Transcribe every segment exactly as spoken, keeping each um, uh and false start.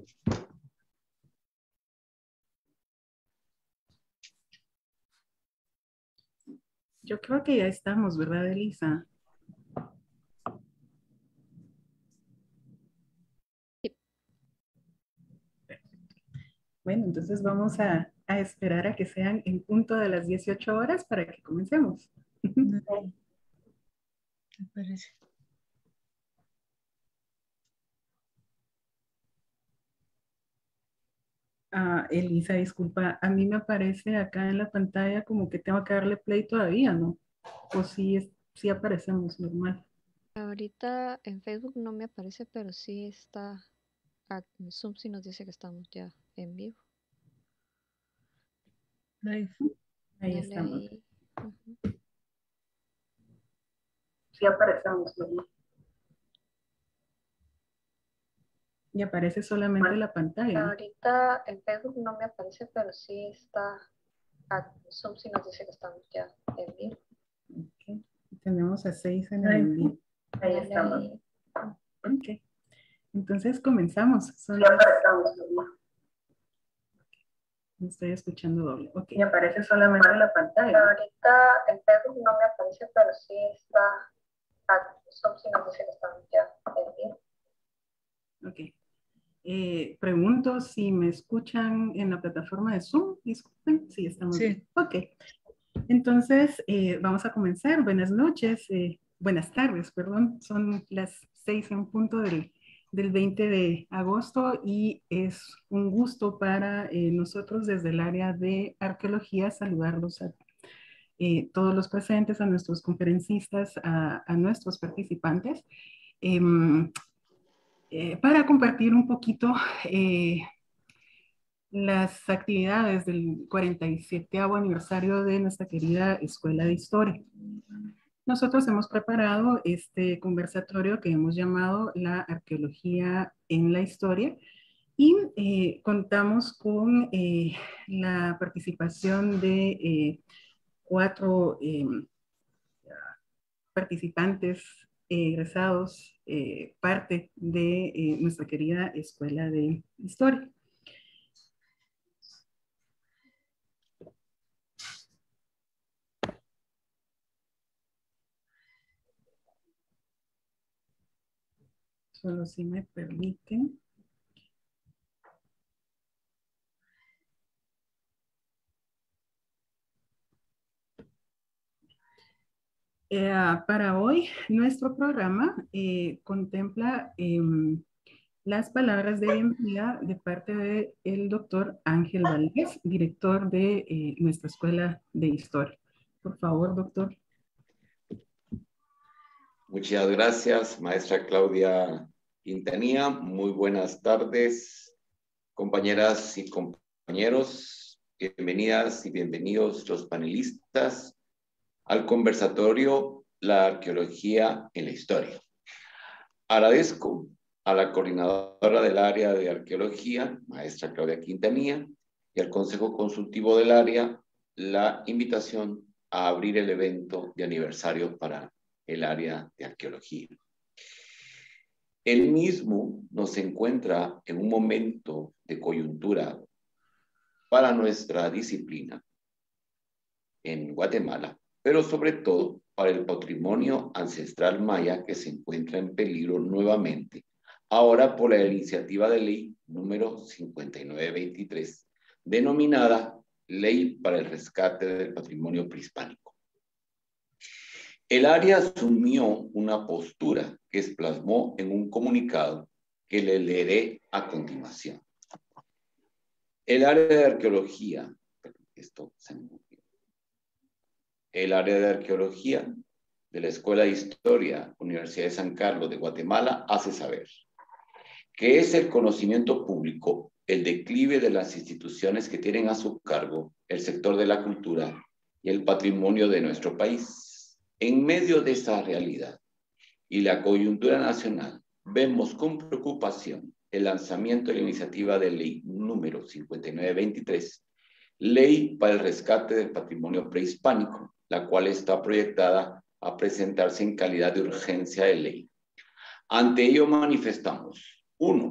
Yo creo que ya estamos, ¿verdad, Elisa? Sí. Bueno, entonces vamos a, a esperar a que sean en punto de las dieciocho horas para que comencemos. Me parece. Ah, Elisa, disculpa, a mí me aparece acá en la pantalla como que tengo que darle play todavía, ¿no? O sí, es- sí aparecemos normal. Ahorita en Facebook no me aparece, pero sí está. ah, en Zoom sí nos dice que estamos ya en vivo. Live. Ahí Dale estamos. ahí. Ujú. Sí aparecemos normal. Y aparece solamente la pantalla. Ahorita en Facebook no me aparece, pero sí está. ah, en Zoom sí nos dice que estamos ya en vivo. Ok. Tenemos a seis en el Live. envío. Ahí Dale estamos. ahí. Ok. Entonces comenzamos. Son Sí las- aparecemos, normal. Me estoy escuchando doble. Ok. Y aparece solamente la pantalla. Ahorita en Facebook no me aparece, pero sí está. ah, en Zoom sí nos dice que estamos ya en vivo. Ok. Eh, pregunto si me escuchan en la plataforma de Zoom. Disculpen. Sí, estamos Sí. bien. Ok. Entonces, eh, vamos a comenzar. Buenas noches. eh, buenas tardes, perdón. Son las seis en punto del, del veinte de agosto y es un gusto para eh, nosotros desde el área de arqueología saludarlos a eh, todos los presentes, a nuestros conferencistas, a, a nuestros participantes, em, eh, para compartir un poquito eh, las actividades del cuarenta y siete aniversario de nuestra querida Escuela de Historia. Nosotros hemos preparado este conversatorio que hemos llamado La Arqueología en la Historia y eh, contamos con eh, la participación de eh, cuatro eh, participantes eh, egresados, eh, parte de eh, nuestra querida Escuela de Historia. Solo si me permiten. Eh, para hoy, nuestro programa eh, contempla eh, las palabras de bienvenida de parte del doctor Ángel Valdés, director de eh, nuestra Escuela de Historia. Por favor, doctor. Muchas gracias, maestra Claudia Quintanilla. Muy buenas tardes, compañeras y compañeros. Bienvenidas y bienvenidos los panelistas al conversatorio La Arqueología en la Historia. Agradezco a la coordinadora del área de arqueología, maestra Claudia Quintanilla, y al Consejo Consultivo del área la invitación a abrir el evento de aniversario para el área de arqueología. El mismo nos encuentra en un momento de coyuntura para nuestra disciplina en Guatemala, pero sobre todo para el patrimonio ancestral maya que se encuentra en peligro nuevamente, ahora por la iniciativa de ley número cincuenta y nueve veintitrés, denominada Ley para el Rescate del Patrimonio Prehispánico. El área asumió una postura que se plasmó en un comunicado que le leeré a continuación. El área de arqueología, esto se me olvidó. El área de arqueología de la Escuela de Historia, Universidad de San Carlos de Guatemala, hace saber que es el conocimiento público el declive de las instituciones que tienen a su cargo el sector de la cultura y el patrimonio de nuestro país. En medio de esta realidad y la coyuntura nacional, vemos con preocupación el lanzamiento de la iniciativa de ley número cincuenta y nueve veintitrés, Ley para el Rescate del Patrimonio Prehispánico, la cual está proyectada a presentarse en calidad de urgencia de ley. Ante ello manifestamos, uno,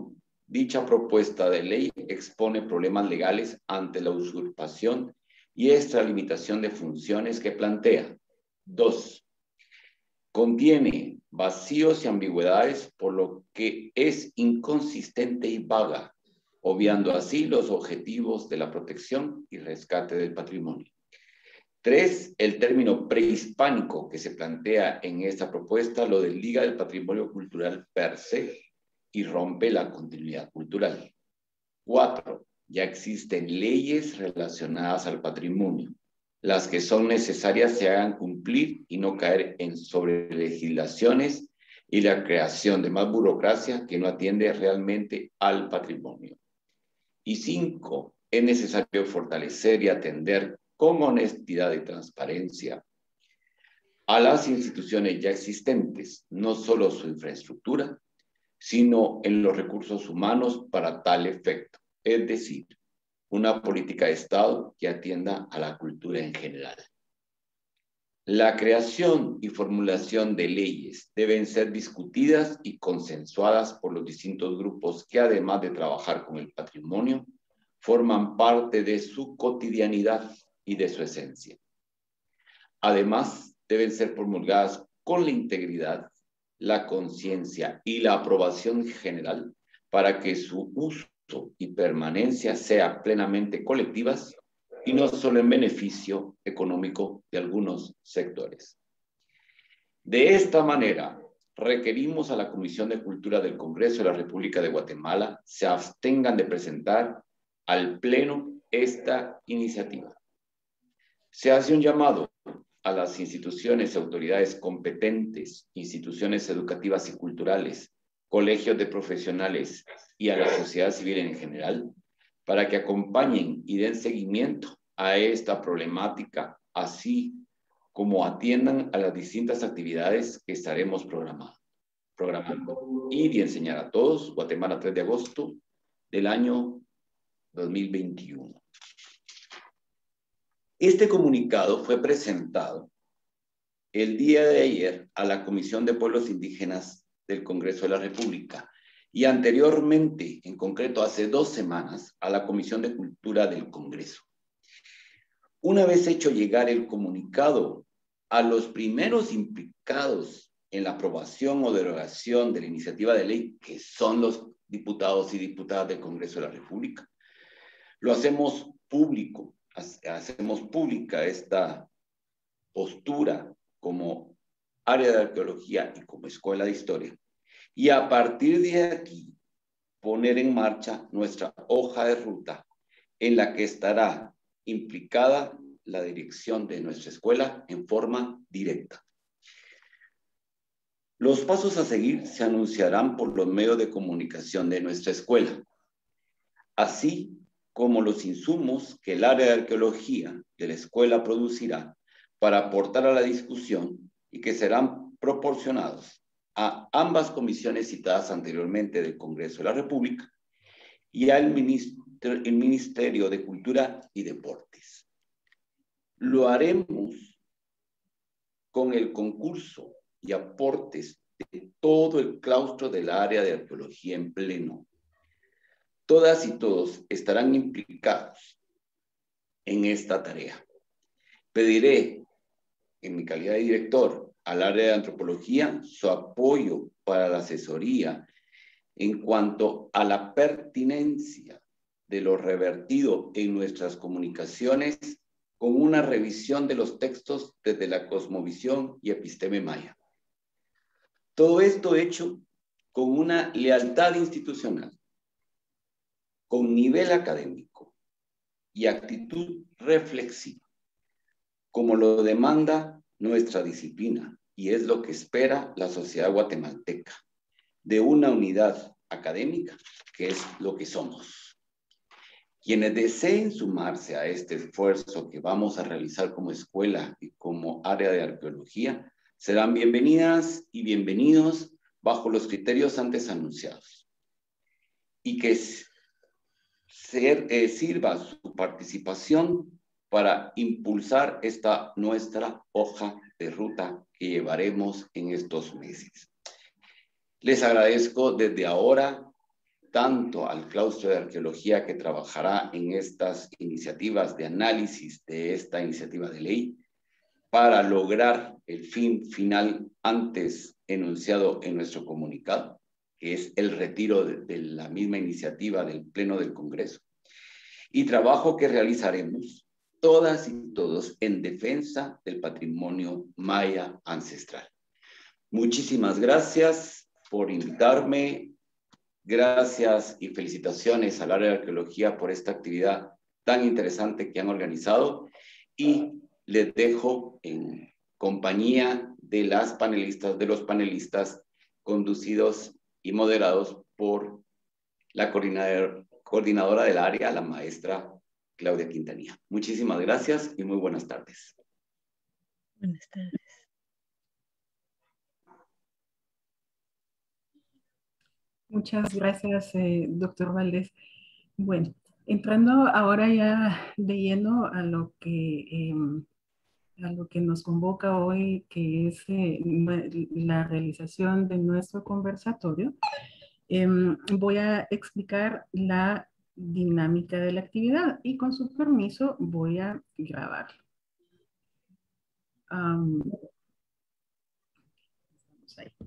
Dicha propuesta de ley expone problemas legales ante la usurpación y extralimitación de funciones que plantea. Dos, contiene vacíos y ambigüedades, por lo que es inconsistente y vaga, obviando así los objetivos de la protección y rescate del patrimonio. Tres, el término prehispánico que se plantea en esta propuesta lo desliga del patrimonio cultural per se y rompe la continuidad cultural. Cuatro, ya existen leyes relacionadas al patrimonio. Las que son necesarias se hagan cumplir y no caer en sobrelegislaciones y la creación de más burocracia que no atiende realmente al patrimonio. Y cinco, es necesario fortalecer y atender con honestidad y transparencia a las instituciones ya existentes, no solo su infraestructura, sino en los recursos humanos para tal efecto, es decir, una política de Estado que atienda a la cultura en general. La creación y formulación de leyes deben ser discutidas y consensuadas por los distintos grupos que, además de trabajar con el patrimonio, forman parte de su cotidianidad y de su esencia. Además, deben ser promulgadas con la integridad, la conciencia y la aprobación general para que su uso y permanencia sea plenamente colectivas y no solo en beneficio económico de algunos sectores. De esta manera, requerimos a la Comisión de Cultura del Congreso de la República de Guatemala se abstengan de presentar al Pleno esta iniciativa. Se hace un llamado a las instituciones y autoridades competentes, instituciones educativas y culturales, colegios de profesionales y a la sociedad civil en general, para que acompañen y den seguimiento a esta problemática, así como atiendan a las distintas actividades que estaremos programando. programando. Y de enseñar a todos, Guatemala, tres de agosto del año dos mil veintiuno. Este comunicado fue presentado el día de ayer a la Comisión de Pueblos Indígenas del Congreso de la República y anteriormente, en concreto hace dos semanas, a la Comisión de Cultura del Congreso. Una vez hecho llegar el comunicado a los primeros implicados en la aprobación o derogación de la iniciativa de ley, que son los diputados y diputadas del Congreso de la República, lo hacemos público, hacemos pública esta postura como área de arqueología y como escuela de historia. Y a partir de aquí, poner en marcha nuestra hoja de ruta en la que estará implicada la dirección de nuestra escuela en forma directa. Los pasos a seguir se anunciarán por los medios de comunicación de nuestra escuela, así como los insumos que el área de arqueología de la escuela producirá para aportar a la discusión y que serán proporcionados a ambas comisiones citadas anteriormente del Congreso de la República y al Ministerio, el Ministerio de Cultura y Deportes. Lo haremos con el concurso y aportes de todo el claustro del área de arqueología en pleno. Todas y todos estarán implicados en esta tarea. Pediré, en mi calidad de director, al área de antropología su apoyo para la asesoría en cuanto a la pertinencia de lo revertido en nuestras comunicaciones con una revisión de los textos desde la cosmovisión y episteme maya. Todo esto hecho con una lealtad institucional, con nivel académico y actitud reflexiva, como lo demanda nuestra disciplina y es lo que espera la sociedad guatemalteca, de una unidad académica que es lo que somos. Quienes deseen sumarse a este esfuerzo que vamos a realizar como escuela y como área de arqueología, serán bienvenidas y bienvenidos bajo los criterios antes anunciados. Y que ser, eh, sirva su participación para impulsar esta nuestra hoja de ruta que llevaremos en estos meses. Les agradezco desde ahora tanto al claustro de arqueología que trabajará en estas iniciativas de análisis de esta iniciativa de ley para lograr el fin final antes enunciado en nuestro comunicado, que es el retiro de, de la misma iniciativa del Pleno del Congreso, y trabajo que realizaremos todas y todos en defensa del patrimonio maya ancestral. Muchísimas gracias por invitarme. Gracias y felicitaciones al área de arqueología por esta actividad tan interesante que han organizado, y les dejo en compañía de las panelistas, de los panelistas conducidos y moderados por la coordinadora, coordinadora del área, la maestra Claudia Quintanilla. Muchísimas gracias y muy buenas tardes. Buenas tardes. Muchas gracias, eh, doctor Valdés. Bueno, entrando ahora ya de lleno a lo que, eh, a lo que nos convoca hoy, que es eh, la realización de nuestro conversatorio, eh, voy a explicar la dinámica de la actividad y con su permiso voy a grabar. Um, vamos ahí.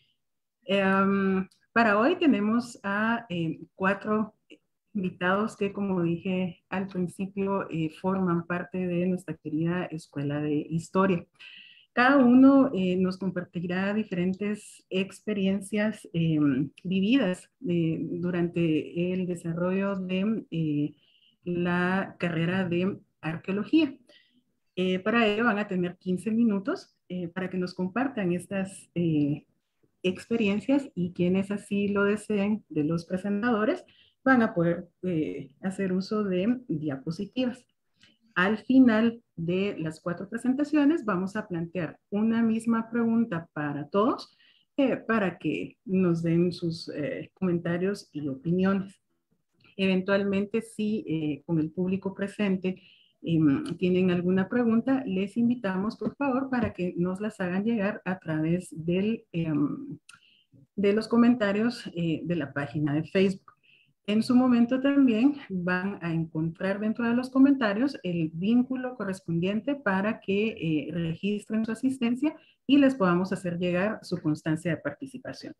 Um, para hoy tenemos a eh, cuatro invitados que, como dije al principio, eh, forman parte de nuestra querida Escuela de Historia. Cada uno eh, nos compartirá diferentes experiencias eh, vividas eh, durante el desarrollo de eh, la carrera de arqueología. Eh, para ello van a tener quince minutos eh, para que nos compartan estas eh, experiencias, y quienes así lo deseen de los presentadores van a poder eh, hacer uso de diapositivas. Al final de las cuatro presentaciones vamos a plantear una misma pregunta para todos eh, para que nos den sus eh, comentarios y opiniones. Eventualmente, si eh, con el público presente eh, tienen alguna pregunta, les invitamos por favor para que nos las hagan llegar a través del, eh, de los comentarios eh, de la página de Facebook. En su momento también van a encontrar dentro de los comentarios el vínculo correspondiente para que eh, registren su asistencia y les podamos hacer llegar su constancia de participación.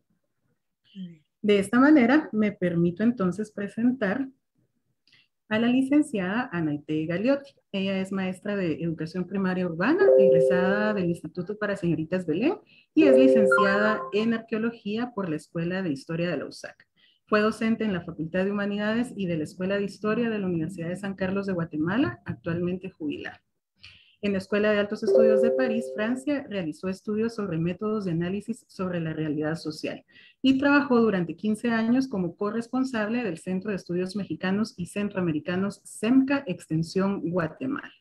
De esta manera me permito entonces presentar a la licenciada Anaite Galiotti. Ella es maestra de Educación Primaria Urbana, egresada del Instituto para Señoritas Belén, y es licenciada en Arqueología por la Escuela de Historia de la U S A C. Fue docente en la Facultad de Humanidades y de la Escuela de Historia de la Universidad de San Carlos de Guatemala, actualmente jubilada. En la Escuela de Altos Estudios de París, Francia, realizó estudios sobre métodos de análisis sobre la realidad social y trabajó durante quince años como corresponsable del Centro de Estudios Mexicanos y Centroamericanos CEMCA Extensión Guatemala.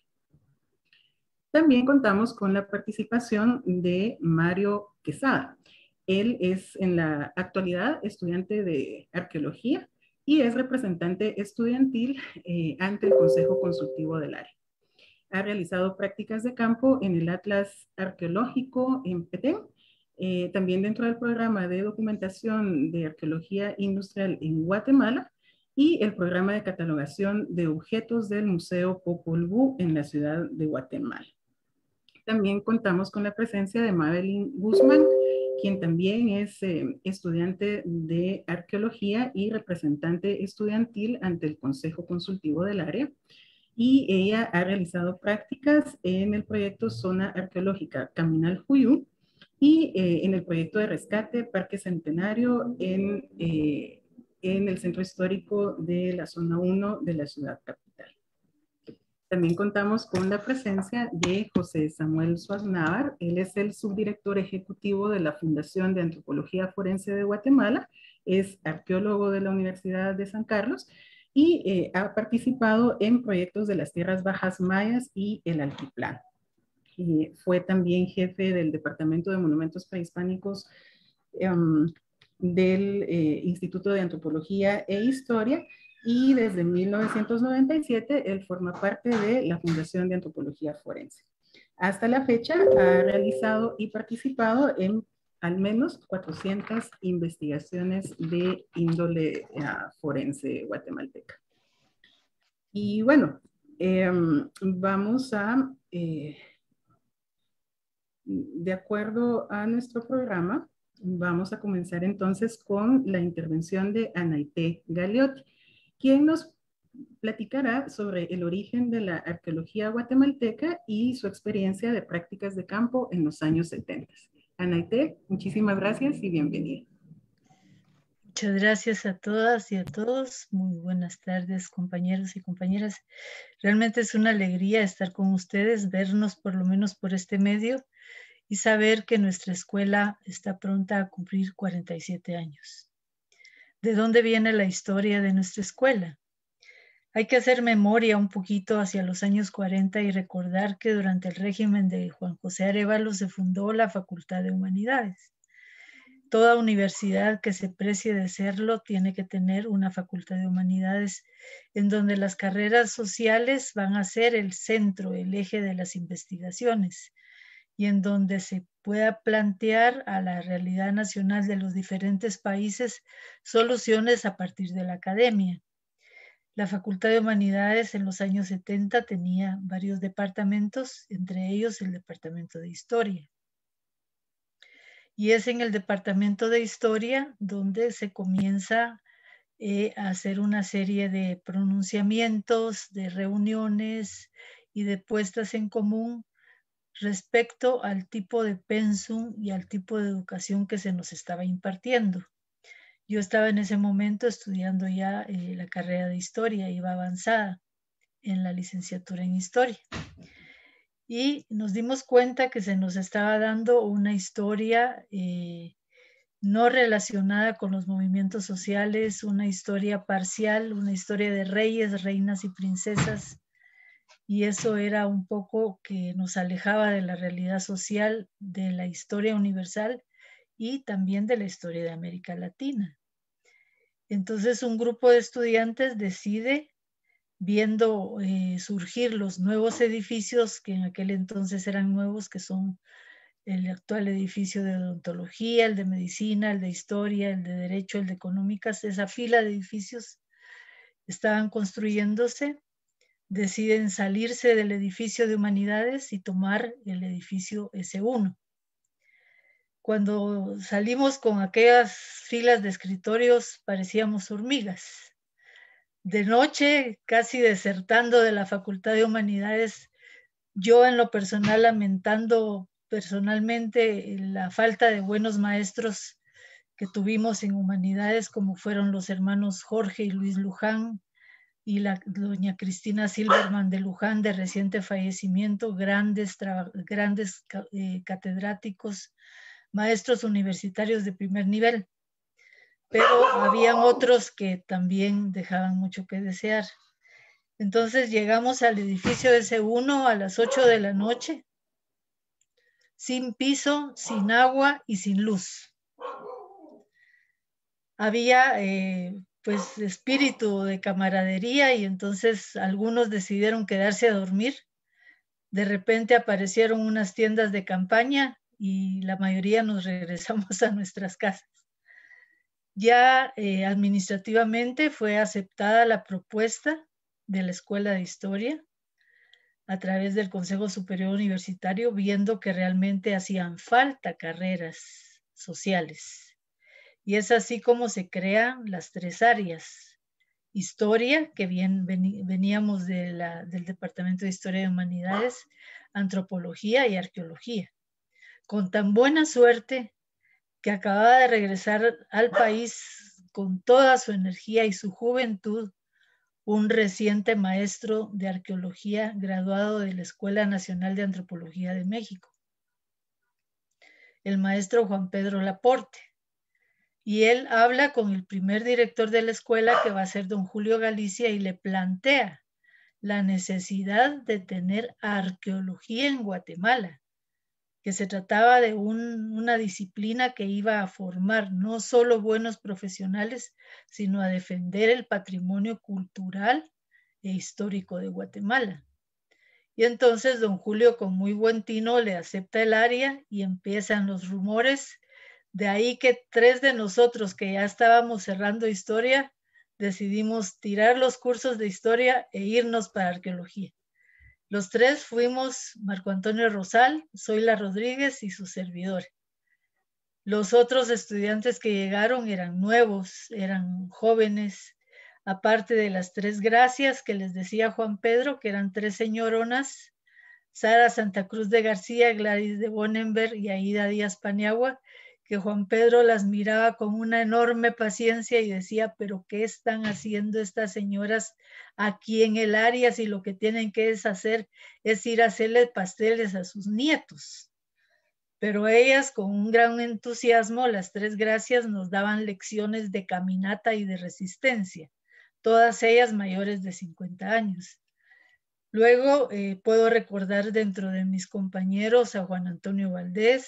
También contamos con la participación de Mario Quesada. Él es en la actualidad estudiante de arqueología y es representante estudiantil eh, ante el Consejo Consultivo del área. Ha realizado prácticas de campo en el Atlas Arqueológico en Petén, eh, también dentro del programa de documentación de arqueología industrial en Guatemala y el programa de catalogación de objetos del Museo Popol Vuh en la ciudad de Guatemala. También contamos con la presencia de Madeline Guzmán, quien también es eh, estudiante de arqueología y representante estudiantil ante el Consejo Consultivo del área. Y ella ha realizado prácticas en el proyecto Zona Arqueológica Caminal Juyú y eh, en el proyecto de rescate Parque Centenario en, eh, en el centro histórico de la zona uno de la ciudad capital. También contamos con la presencia de José Samuel Suaznavar. Él es el subdirector ejecutivo de la Fundación de Antropología Forense de Guatemala, es arqueólogo de la Universidad de San Carlos y eh, ha participado en proyectos de las tierras bajas mayas y el altiplano. Y fue también jefe del Departamento de Monumentos Prehispánicos um, del eh, Instituto de Antropología e Historia, y desde mil novecientos noventa y siete él forma parte de la Fundación de Antropología Forense. Hasta la fecha ha realizado y participado en al menos cuatrocientas investigaciones de índole uh, forense guatemalteca. Y bueno, eh, vamos a, eh, de acuerdo a nuestro programa, vamos a comenzar entonces con la intervención de Anaité Galeotti, quien nos platicará sobre el origen de la arqueología guatemalteca y su experiencia de prácticas de campo en los años setenta. Anaité, muchísimas gracias y bienvenida. Muchas gracias a todas y a todos. Muy buenas tardes, compañeros y compañeras. Realmente es una alegría estar con ustedes, vernos por lo menos por este medio y saber que nuestra escuela está pronta a cumplir cuarenta y siete años. ¿De dónde viene la historia de nuestra escuela? Hay que hacer memoria un poquito hacia los años cuarenta y recordar que durante el régimen de Juan José Arévalo se fundó la Facultad de Humanidades. Toda universidad que se precie de serlo tiene que tener una facultad de humanidades en donde las carreras sociales van a ser el centro, el eje de las investigaciones y en donde se pueda plantear a la realidad nacional de los diferentes países soluciones a partir de la academia. La Facultad de Humanidades en los años setenta tenía varios departamentos, entre ellos el Departamento de Historia. Y es en el Departamento de Historia donde se comienza eh, a hacer una serie de pronunciamientos, de reuniones y de puestas en común respecto al tipo de pensum y al tipo de educación que se nos estaba impartiendo. Yo estaba en ese momento estudiando ya eh, la carrera de Historia, iba avanzada en la licenciatura en Historia. Y nos dimos cuenta que se nos estaba dando una historia eh, no relacionada con los movimientos sociales, una historia parcial, una historia de reyes, reinas y princesas, y eso era un poco que nos alejaba de la realidad social, de la historia universal y también de la historia de América Latina. Entonces un grupo de estudiantes decide, viendo eh, surgir los nuevos edificios que en aquel entonces eran nuevos, que son el actual edificio de odontología, el de medicina, el de historia, el de derecho, el de económicas, esa fila de edificios estaban construyéndose, deciden salirse del edificio de humanidades y tomar el edificio ese uno. Cuando salimos con aquellas filas de escritorios parecíamos hormigas. De noche, casi desertando de la Facultad de Humanidades, yo en lo personal lamentando personalmente la falta de buenos maestros que tuvimos en Humanidades, como fueron los hermanos Jorge y Luis Luján y la doña Cristina Silverman de Luján, de reciente fallecimiento, grandes, grandes eh, catedráticos, maestros universitarios de primer nivel. Pero habían otros que también dejaban mucho que desear. Entonces llegamos al edificio de C uno a las ocho de la noche, sin piso, sin agua y sin luz. Había eh, pues espíritu de camaradería y entonces algunos decidieron quedarse a dormir. De repente aparecieron unas tiendas de campaña y la mayoría nos regresamos a nuestras casas. Ya eh, administrativamente fue aceptada la propuesta de la Escuela de Historia a través del Consejo Superior Universitario, viendo que realmente hacían falta carreras sociales. Y es así como se crean las tres áreas. Historia, que bien veníamos de la, del Departamento de Historia y Humanidades, Antropología y Arqueología. Con tan buena suerte que acababa de regresar al país con toda su energía y su juventud, un reciente maestro de arqueología graduado de la Escuela Nacional de Antropología de México, el maestro Juan Pedro Laporte. Y él habla con el primer director de la escuela, que va a ser don Julio Galicia, y le plantea la necesidad de tener arqueología en Guatemala, que se trataba de un, una disciplina que iba a formar no solo buenos profesionales, sino a defender el patrimonio cultural e histórico de Guatemala. Y entonces don Julio, con muy buen tino, le acepta el área y empiezan los rumores De ahí que tres de nosotros que ya estábamos cerrando historia, decidimos tirar los cursos de historia e irnos para arqueología. Los tres fuimos Marco Antonio Rosal, Zoila Rodríguez y su servidor. Los otros estudiantes que llegaron eran nuevos, eran jóvenes, aparte de las tres gracias que les decía Juan Pedro, que eran tres señoronas, Sara Santa Cruz de García, Gladys de Bonenberg y Aida Díaz Paniagua, que Juan Pedro las miraba con una enorme paciencia y decía, pero ¿qué están haciendo estas señoras aquí en el área si lo que tienen que hacer es ir a hacerle pasteles a sus nietos? Pero ellas, con un gran entusiasmo, las tres gracias, nos daban lecciones de caminata y de resistencia, todas ellas mayores de cincuenta años. Luego eh, puedo recordar dentro de mis compañeros a Juan Antonio Valdés,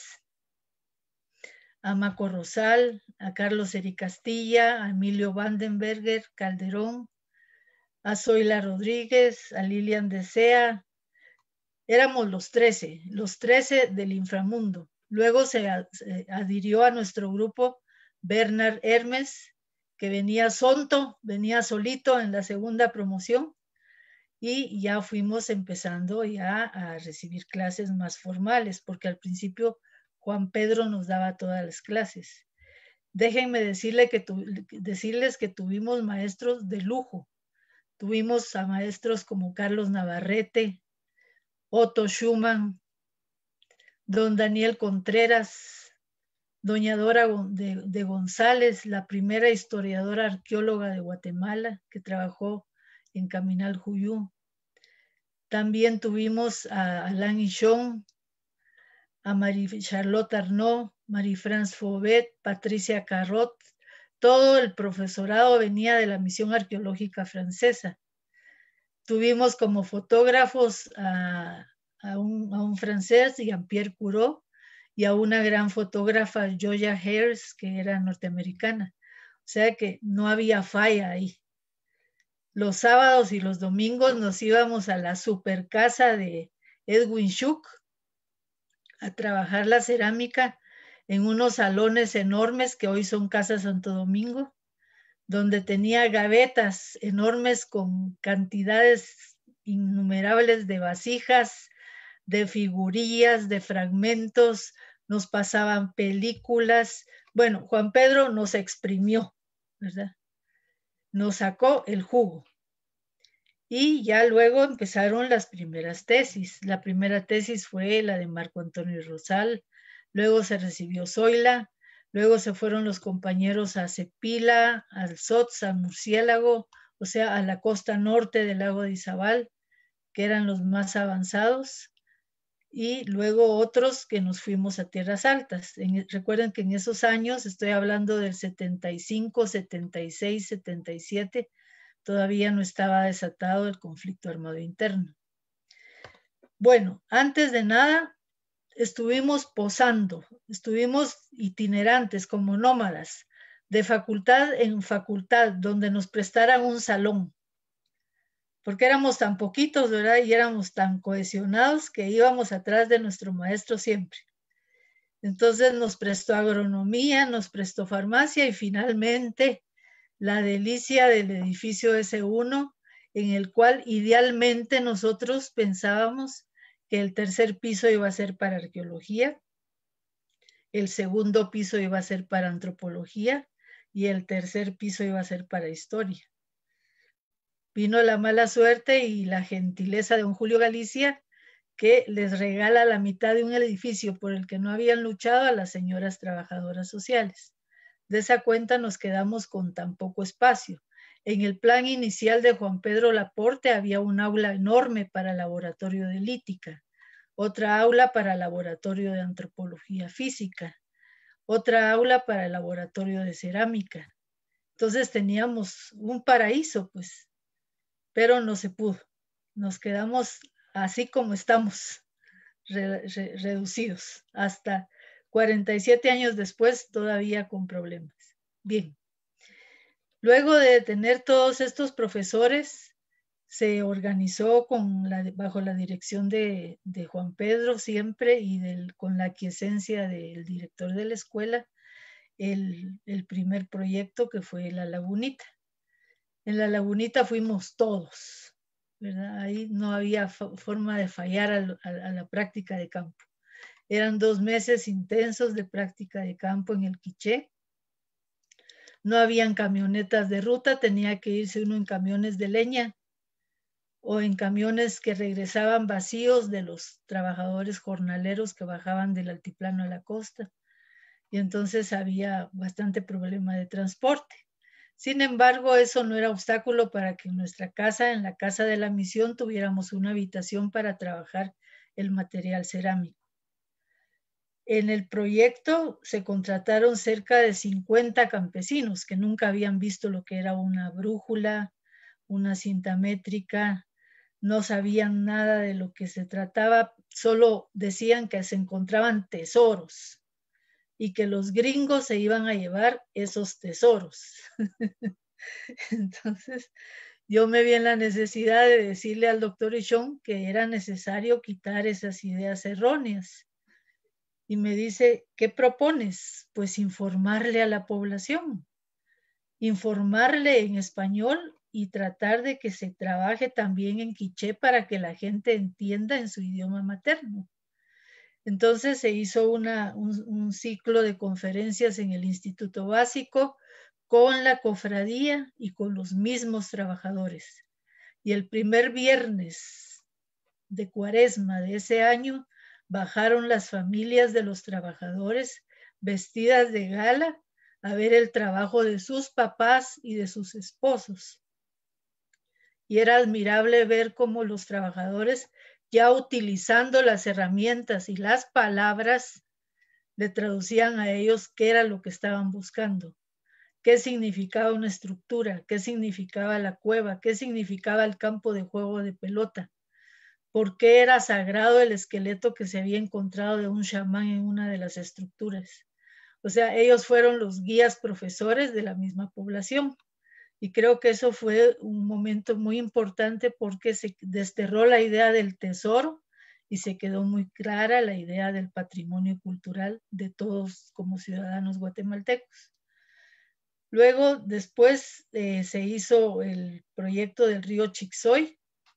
a Maco Rosal, a Carlos Eri Castilla, a Emilio Vandenberger Calderón, a Zoila Rodríguez, a Lilian Desea. Éramos los trece, los trece del inframundo. Luego se, se adhirió a nuestro grupo Bernard Hermes, que venía sonto, venía solito en la segunda promoción, y ya fuimos empezando ya a recibir clases más formales, porque al principio Juan Pedro nos daba todas las clases. Déjenme decirle que tu, decirles que tuvimos maestros de lujo. Tuvimos a maestros como Carlos Navarrete, Otto Schumann, don Daniel Contreras, doña Dora de, de González, la primera historiadora arqueóloga de Guatemala que trabajó en Caminal Juyú. También tuvimos a Alain Ichon, a Marie-Charlotte Arnaud, Marie-France Faubet, Patricia Carrot. Todo el profesorado venía de la misión arqueológica francesa. Tuvimos como fotógrafos a, a, un, a un francés, Jean-Pierre Courot, y a una gran fotógrafa, Joya Hairs, que era norteamericana. O sea que no había falla ahí. Los sábados y los domingos nos íbamos a la super casa de Edwin Schuck a trabajar la cerámica en unos salones enormes que hoy son Casa Santo Domingo, donde tenía gavetas enormes con cantidades innumerables de vasijas, de figurillas, de fragmentos, nos pasaban películas. Bueno, Juan Pedro nos exprimió, ¿verdad? Nos sacó el jugo. Y ya luego empezaron las primeras tesis. La primera tesis fue la de Marco Antonio Rosal, luego se recibió Zoila, luego se fueron los compañeros a Cepila, al Sots, al Murciélago, o sea, a la costa norte del lago de Izabal, que eran los más avanzados, y luego otros que nos fuimos a Tierras Altas. En, recuerden que en esos años, estoy hablando del setenta y cinco, setenta y seis, setenta y siete, todavía no estaba desatado el conflicto armado interno. Bueno, antes de nada, estuvimos posando, estuvimos itinerantes como nómadas, de facultad en facultad, donde nos prestaran un salón, porque éramos tan poquitos, ¿verdad? Y éramos tan cohesionados que íbamos atrás de nuestro maestro siempre. Entonces nos prestó agronomía, nos prestó farmacia y finalmente la delicia del edificio ese uno, en el cual idealmente nosotros pensábamos que el tercer piso iba a ser para arqueología, el segundo piso iba a ser para antropología y el tercer piso iba a ser para historia. Vino la mala suerte y la gentileza de don Julio Galicia, que les regala la mitad de un edificio por el que no habían luchado a las señoras trabajadoras sociales. De esa cuenta nos quedamos con tan poco espacio. En el plan inicial de Juan Pedro Laporte había un aula enorme para laboratorio de lítica, otra aula para laboratorio de antropología física, otra aula para el laboratorio de cerámica. Entonces teníamos un paraíso, pues, pero no se pudo. Nos quedamos así como estamos, re, re, reducidos, hasta cuarenta y siete años después, todavía con problemas. Bien. Luego de tener todos estos profesores, se organizó con la, bajo la dirección de, de Juan Pedro siempre y del, con la aquiescencia del director de la escuela, el, el primer proyecto, que fue La Lagunita. En La Lagunita fuimos todos, ¿verdad? Ahí no había forma de fallar a, a, a la práctica de campo. Eran dos meses intensos de práctica de campo en el Quiché. No habían camionetas de ruta, tenía que irse uno en camiones de leña o en camiones que regresaban vacíos de los trabajadores jornaleros que bajaban del altiplano a la costa. Y entonces había bastante problema de transporte. Sin embargo, eso no era obstáculo para que en nuestra casa, en la Casa de la Misión, tuviéramos una habitación para trabajar el material cerámico. En el proyecto se contrataron cerca de cincuenta campesinos que nunca habían visto lo que era una brújula, una cinta métrica, no sabían nada de lo que se trataba, solo decían que se encontraban tesoros y que los gringos se iban a llevar esos tesoros. Entonces, yo me vi en la necesidad de decirle al doctor Ishon que era necesario quitar esas ideas erróneas. Y me dice, ¿qué propones? Pues informarle a la población, informarle en español y tratar de que se trabaje también en quiché para que la gente entienda en su idioma materno. Entonces se hizo una, un, un ciclo de conferencias en el Instituto Básico con la cofradía y con los mismos trabajadores. Y el primer viernes de Cuaresma de ese año bajaron las familias de los trabajadores vestidas de gala a ver el trabajo de sus papás y de sus esposos. Y era admirable ver cómo los trabajadores, ya utilizando las herramientas y las palabras, le traducían a ellos qué era lo que estaban buscando, qué significaba una estructura, qué significaba la cueva, qué significaba el campo de juego de pelota, por qué era sagrado el esqueleto que se había encontrado de un chamán en una de las estructuras. O sea, ellos fueron los guías profesores de la misma población. Y creo que eso fue un momento muy importante porque se desterró la idea del tesoro y se quedó muy clara la idea del patrimonio cultural de todos como ciudadanos guatemaltecos. Luego, después eh, se hizo el proyecto del río Chixoy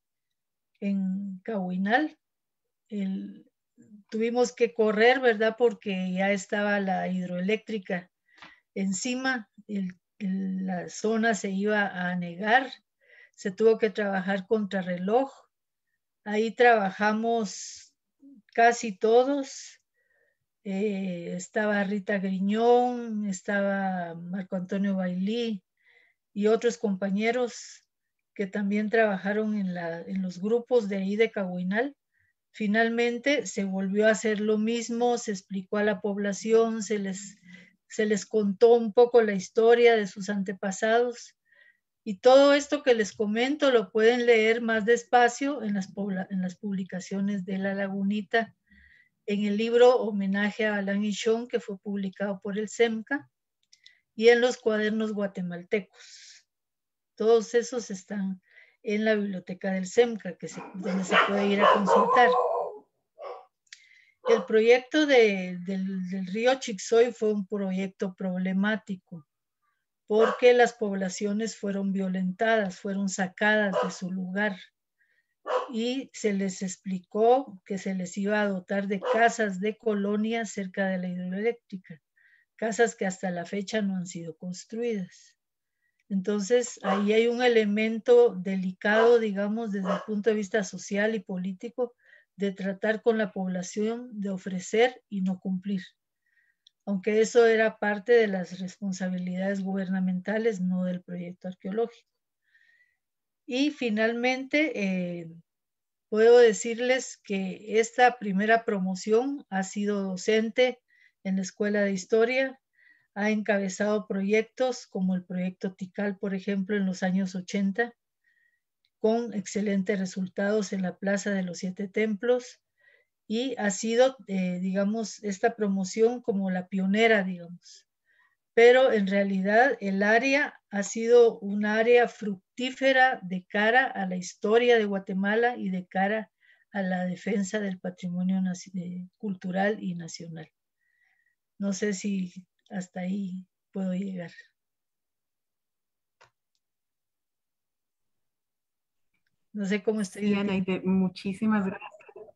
en Cahuinal. El, tuvimos que correr, ¿verdad? Porque ya estaba la hidroeléctrica encima, el, el, la zona se iba a anegar, se tuvo que trabajar contra reloj. Ahí trabajamos casi todos. Eh, estaba Rita Griñón, estaba Marco Antonio Bailí y otros compañeros que también trabajaron en, la, en los grupos de ahí de Cahuinal. Finalmente se volvió a hacer lo mismo, se explicó a la población, se les, se les contó un poco la historia de sus antepasados. Y todo esto que les comento lo pueden leer más despacio en las, en las publicaciones de La Lagunita, en el libro Homenaje a Alan Ishon, que fue publicado por el SEMCA, y en los cuadernos guatemaltecos. Todos esos están en la biblioteca del SEMCA, que se, donde se puede ir a consultar. El proyecto de, del, del río Chixoy fue un proyecto problemático, porque las poblaciones fueron violentadas, fueron sacadas de su lugar y se les explicó que se les iba a dotar de casas de colonia cerca de la hidroeléctrica, casas que hasta la fecha no han sido construidas. Entonces, ahí hay un elemento delicado, digamos, desde el punto de vista social y político, de tratar con la población, de ofrecer y no cumplir. Aunque eso era parte de las responsabilidades gubernamentales, no del proyecto arqueológico. Y finalmente, eh, puedo decirles que esta primera promoción ha sido docente en la Escuela de Historia, ha encabezado proyectos como el proyecto Tikal, por ejemplo, en los años ochenta, con excelentes resultados en la Plaza de los Siete Templos, y ha sido, eh, digamos, esta promoción como la pionera, digamos. Pero en realidad el área ha sido un área fructífera de cara a la historia de Guatemala y de cara a la defensa del patrimonio cultural y nacional. No sé si hasta ahí puedo llegar. No sé cómo estoy Sí, de tiempo. Anaite, muchísimas gracias.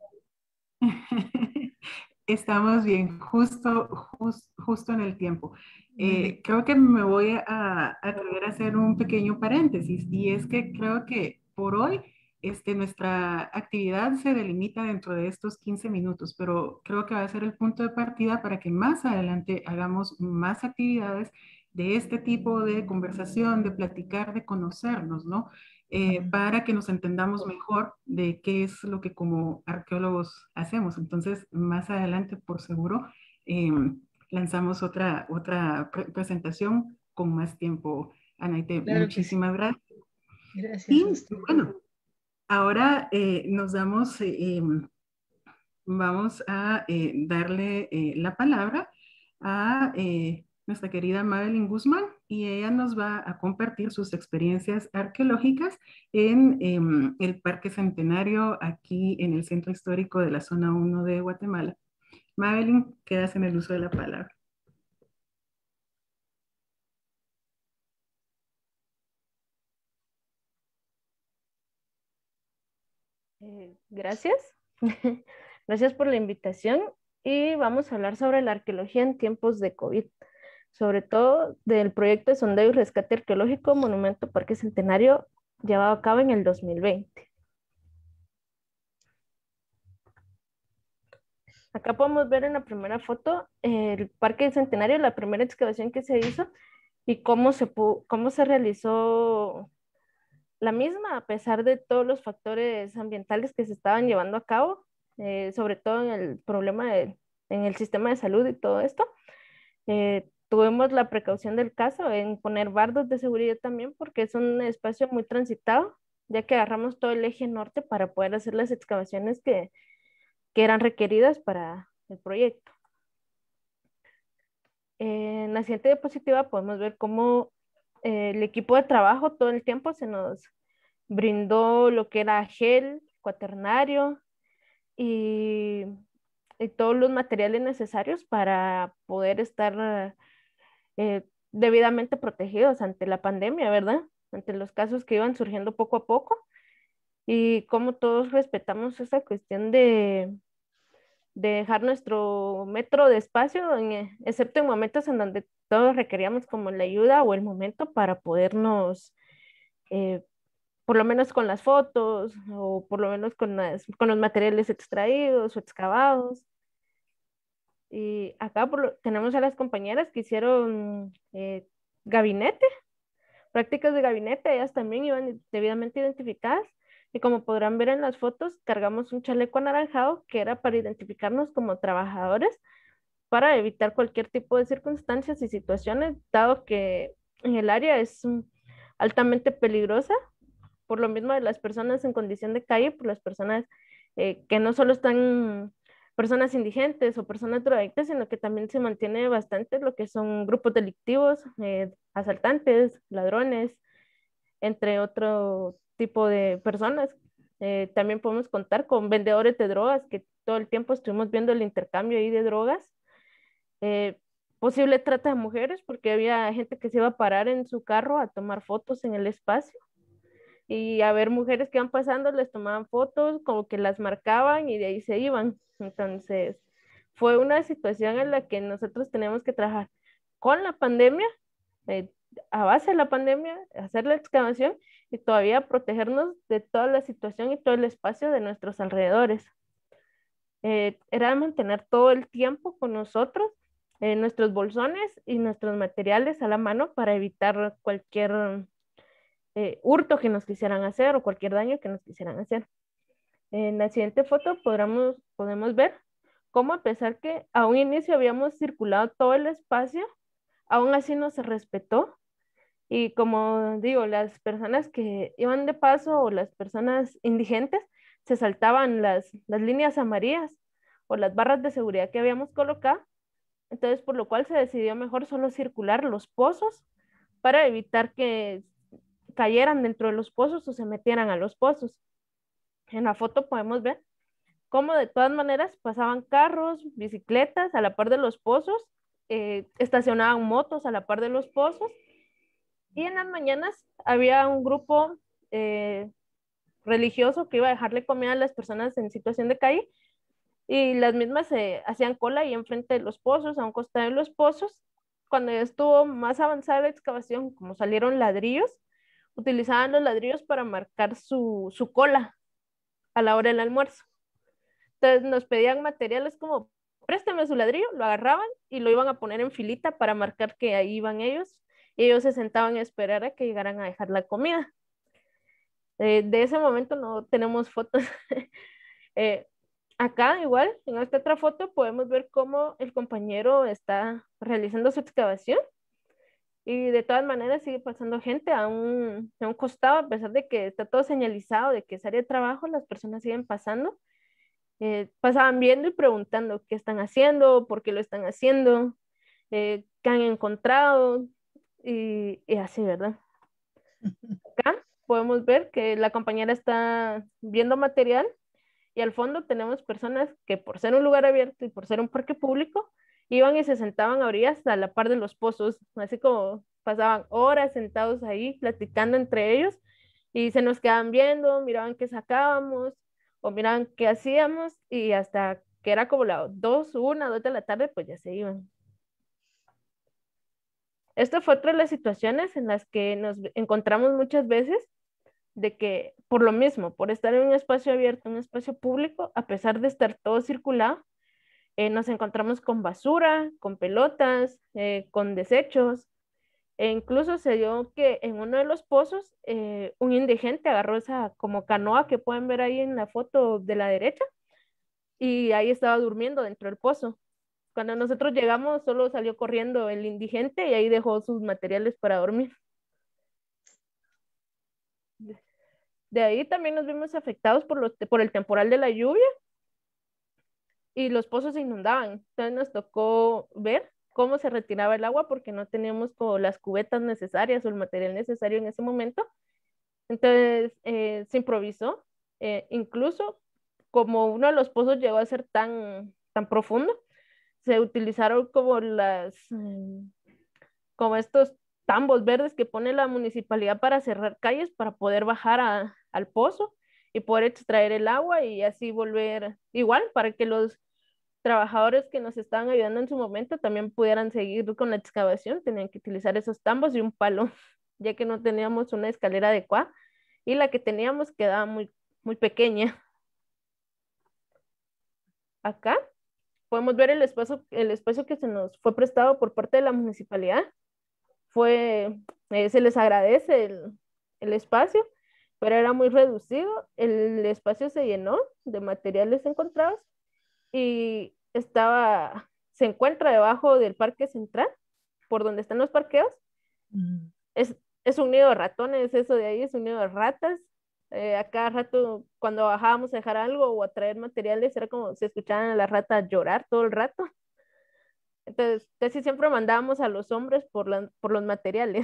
Estamos bien, justo, jus- justo en el tiempo. Muy bien. Eh, creo que me voy a atrever a hacer un pequeño paréntesis y es que creo que por hoy este, nuestra actividad se delimita dentro de estos quince minutos, pero creo que va a ser el punto de partida para que más adelante hagamos más actividades de este tipo de conversación, de platicar, de conocernos, ¿no? Eh, Ujú. para que nos entendamos mejor de qué es lo que como arqueólogos hacemos. Entonces, más adelante, por seguro, eh, lanzamos otra, otra pre- presentación con más tiempo. Anaite, Claro que sí. muchísimas gracias. Gracias Y a usted. bueno, ahora eh, nos damos, eh, em, vamos a eh, darle eh, la palabra a eh, nuestra querida Madeline Guzmán y ella nos va a compartir sus experiencias arqueológicas en em, el Parque Centenario aquí en el Centro Histórico de la Zona uno de Guatemala. Madeline, quedas en el uso de la palabra. Eh, gracias. Gracias por la invitación y vamos a hablar sobre la arqueología en tiempos de COVID, sobre todo del proyecto de sondeo y rescate arqueológico Monumento Parque Centenario llevado a cabo en el dos mil veinte. Acá podemos ver en la primera foto eh, el Parque Centenario, la primera excavación que se hizo y cómo se, pu- cómo se realizó la misma, a pesar de todos los factores ambientales que se estaban llevando a cabo, eh, sobre todo en el problema de, en el sistema de salud y todo esto. Eh, tuvimos la precaución del caso en poner bardos de seguridad también, porque es un espacio muy transitado, ya que agarramos todo el eje norte para poder hacer las excavaciones que, que eran requeridas para el proyecto. Eh, en la siguiente diapositiva podemos ver cómo eh, el equipo de trabajo todo el tiempo se nos brindó lo que era gel, cuaternario y, y todos los materiales necesarios para poder estar eh, debidamente protegidos ante la pandemia, ¿verdad? Ante los casos que iban surgiendo poco a poco y cómo todos respetamos esa cuestión de, de dejar nuestro metro de espacio, en, eh, excepto en momentos en donde todos requeríamos como la ayuda o el momento para podernos eh, por lo menos con las fotos o por lo menos con, las, con los materiales extraídos o excavados. Y acá por lo, tenemos a las compañeras que hicieron eh, gabinete, prácticas de gabinete, ellas también iban debidamente identificadas. Y como podrán ver en las fotos, cargamos un chaleco anaranjado que era para identificarnos como trabajadores para evitar cualquier tipo de circunstancias y situaciones, dado que en el área es um, altamente peligrosa por lo mismo de las personas en condición de calle, por las personas eh, que no solo están personas indigentes o personas drogadictas, sino que también se mantiene bastante lo que son grupos delictivos, eh, asaltantes, ladrones, entre otro tipo de personas. Eh, también podemos contar con vendedores de drogas, que todo el tiempo estuvimos viendo el intercambio ahí de drogas. Eh, posible trata de mujeres, porque había gente que se iba a parar en su carro a tomar fotos en el espacio y a ver mujeres que iban pasando, les tomaban fotos, como que las marcaban y de ahí se iban. Entonces, fue una situación en la que nosotros tenemos que trabajar con la pandemia, eh, a base de la pandemia, hacer la excavación y todavía protegernos de toda la situación y todo el espacio de nuestros alrededores. Eh, era mantener todo el tiempo con nosotros eh, nuestros bolsones y nuestros materiales a la mano para evitar cualquier eh, hurto que nos quisieran hacer o cualquier daño que nos quisieran hacer. En la siguiente foto podremos, podemos ver cómo a pesar que a un inicio habíamos circulado todo el espacio, aún así no se respetó. Y como digo, las personas que iban de paso o las personas indigentes se saltaban las, las líneas amarillas o las barras de seguridad que habíamos colocado. Entonces, por lo cual se decidió mejor solo circular los pozos para evitar que cayeran dentro de los pozos o se metieran a los pozos. En la foto podemos ver cómo de todas maneras pasaban carros, bicicletas a la par de los pozos eh, estacionaban motos a la par de los pozos, y en las mañanas había un grupo eh, religioso que iba a dejarle comida a las personas en situación de calle, y las mismas se hacían cola ahí enfrente de los pozos, a un costado de los pozos. Cuando ya estuvo más avanzada la excavación, como salieron ladrillos, utilizaban los ladrillos para marcar su, su cola a la hora del almuerzo. Entonces nos pedían materiales como, préstame su ladrillo, lo agarraban y lo iban a poner en filita para marcar que ahí iban ellos, y ellos se sentaban a esperar a que llegaran a dejar la comida. Eh, de ese momento no tenemos fotos. eh, Acá igual, en esta otra foto podemos ver cómo el compañero está realizando su excavación, y de todas maneras sigue pasando gente a un, a un costado, a pesar de que está todo señalizado de que es área de trabajo, las personas siguen pasando. Eh, pasaban viendo y preguntando qué están haciendo, por qué lo están haciendo, eh, qué han encontrado, y, y así, ¿verdad? Acá podemos ver que la compañera está viendo material, y al fondo tenemos personas que, por ser un lugar abierto y por ser un parque público, iban y se sentaban a orillas a la par de los pozos, así como pasaban horas sentados ahí platicando entre ellos, y se nos quedaban viendo, miraban qué sacábamos o miraban qué hacíamos, y hasta que era como las dos, una, dos de la tarde, pues ya se iban. Esta fue otra de las situaciones en las que nos encontramos muchas veces, de que por lo mismo, por estar en un espacio abierto, un espacio público, a pesar de estar todo circulado, eh, nos encontramos con basura, con pelotas, eh, con desechos, e incluso se dio que en uno de los pozos eh, un indigente agarró esa como canoa que pueden ver ahí en la foto de la derecha, y ahí estaba durmiendo dentro del pozo. Cuando nosotros llegamos solo salió corriendo el indigente y ahí dejó sus materiales para dormir. De ahí también nos vimos afectados por, los, por el temporal de la lluvia, y los pozos se inundaban. Entonces nos tocó ver cómo se retiraba el agua, porque no teníamos como las cubetas necesarias o el material necesario en ese momento. Entonces eh, se improvisó. Eh, incluso como uno de los pozos llegó a ser tan, tan profundo, se utilizaron como las, eh, como estos tambos verdes que pone la municipalidad para cerrar calles, para poder bajar a, al pozo y poder extraer el agua, y así volver igual para que los trabajadores que nos estaban ayudando en su momento también pudieran seguir con la excavación. Tenían que utilizar esos tambos y un palo, ya que no teníamos una escalera adecuada, y la que teníamos quedaba muy, muy pequeña. Acá podemos ver el espacio, el espacio que se nos fue prestado por parte de la municipalidad. Fue, eh, se les agradece el, el espacio, pero era muy reducido. El espacio se llenó de materiales encontrados, y estaba, se encuentra debajo del parque central, por donde están los parqueos. Mm. Es, es un nido de ratones, eso de ahí es un nido de ratas. Eh, a cada rato, cuando bajábamos a dejar algo o a traer materiales, era como se escuchaban a las ratas llorar todo el rato. Entonces, casi siempre mandábamos a los hombres por, la, por los materiales.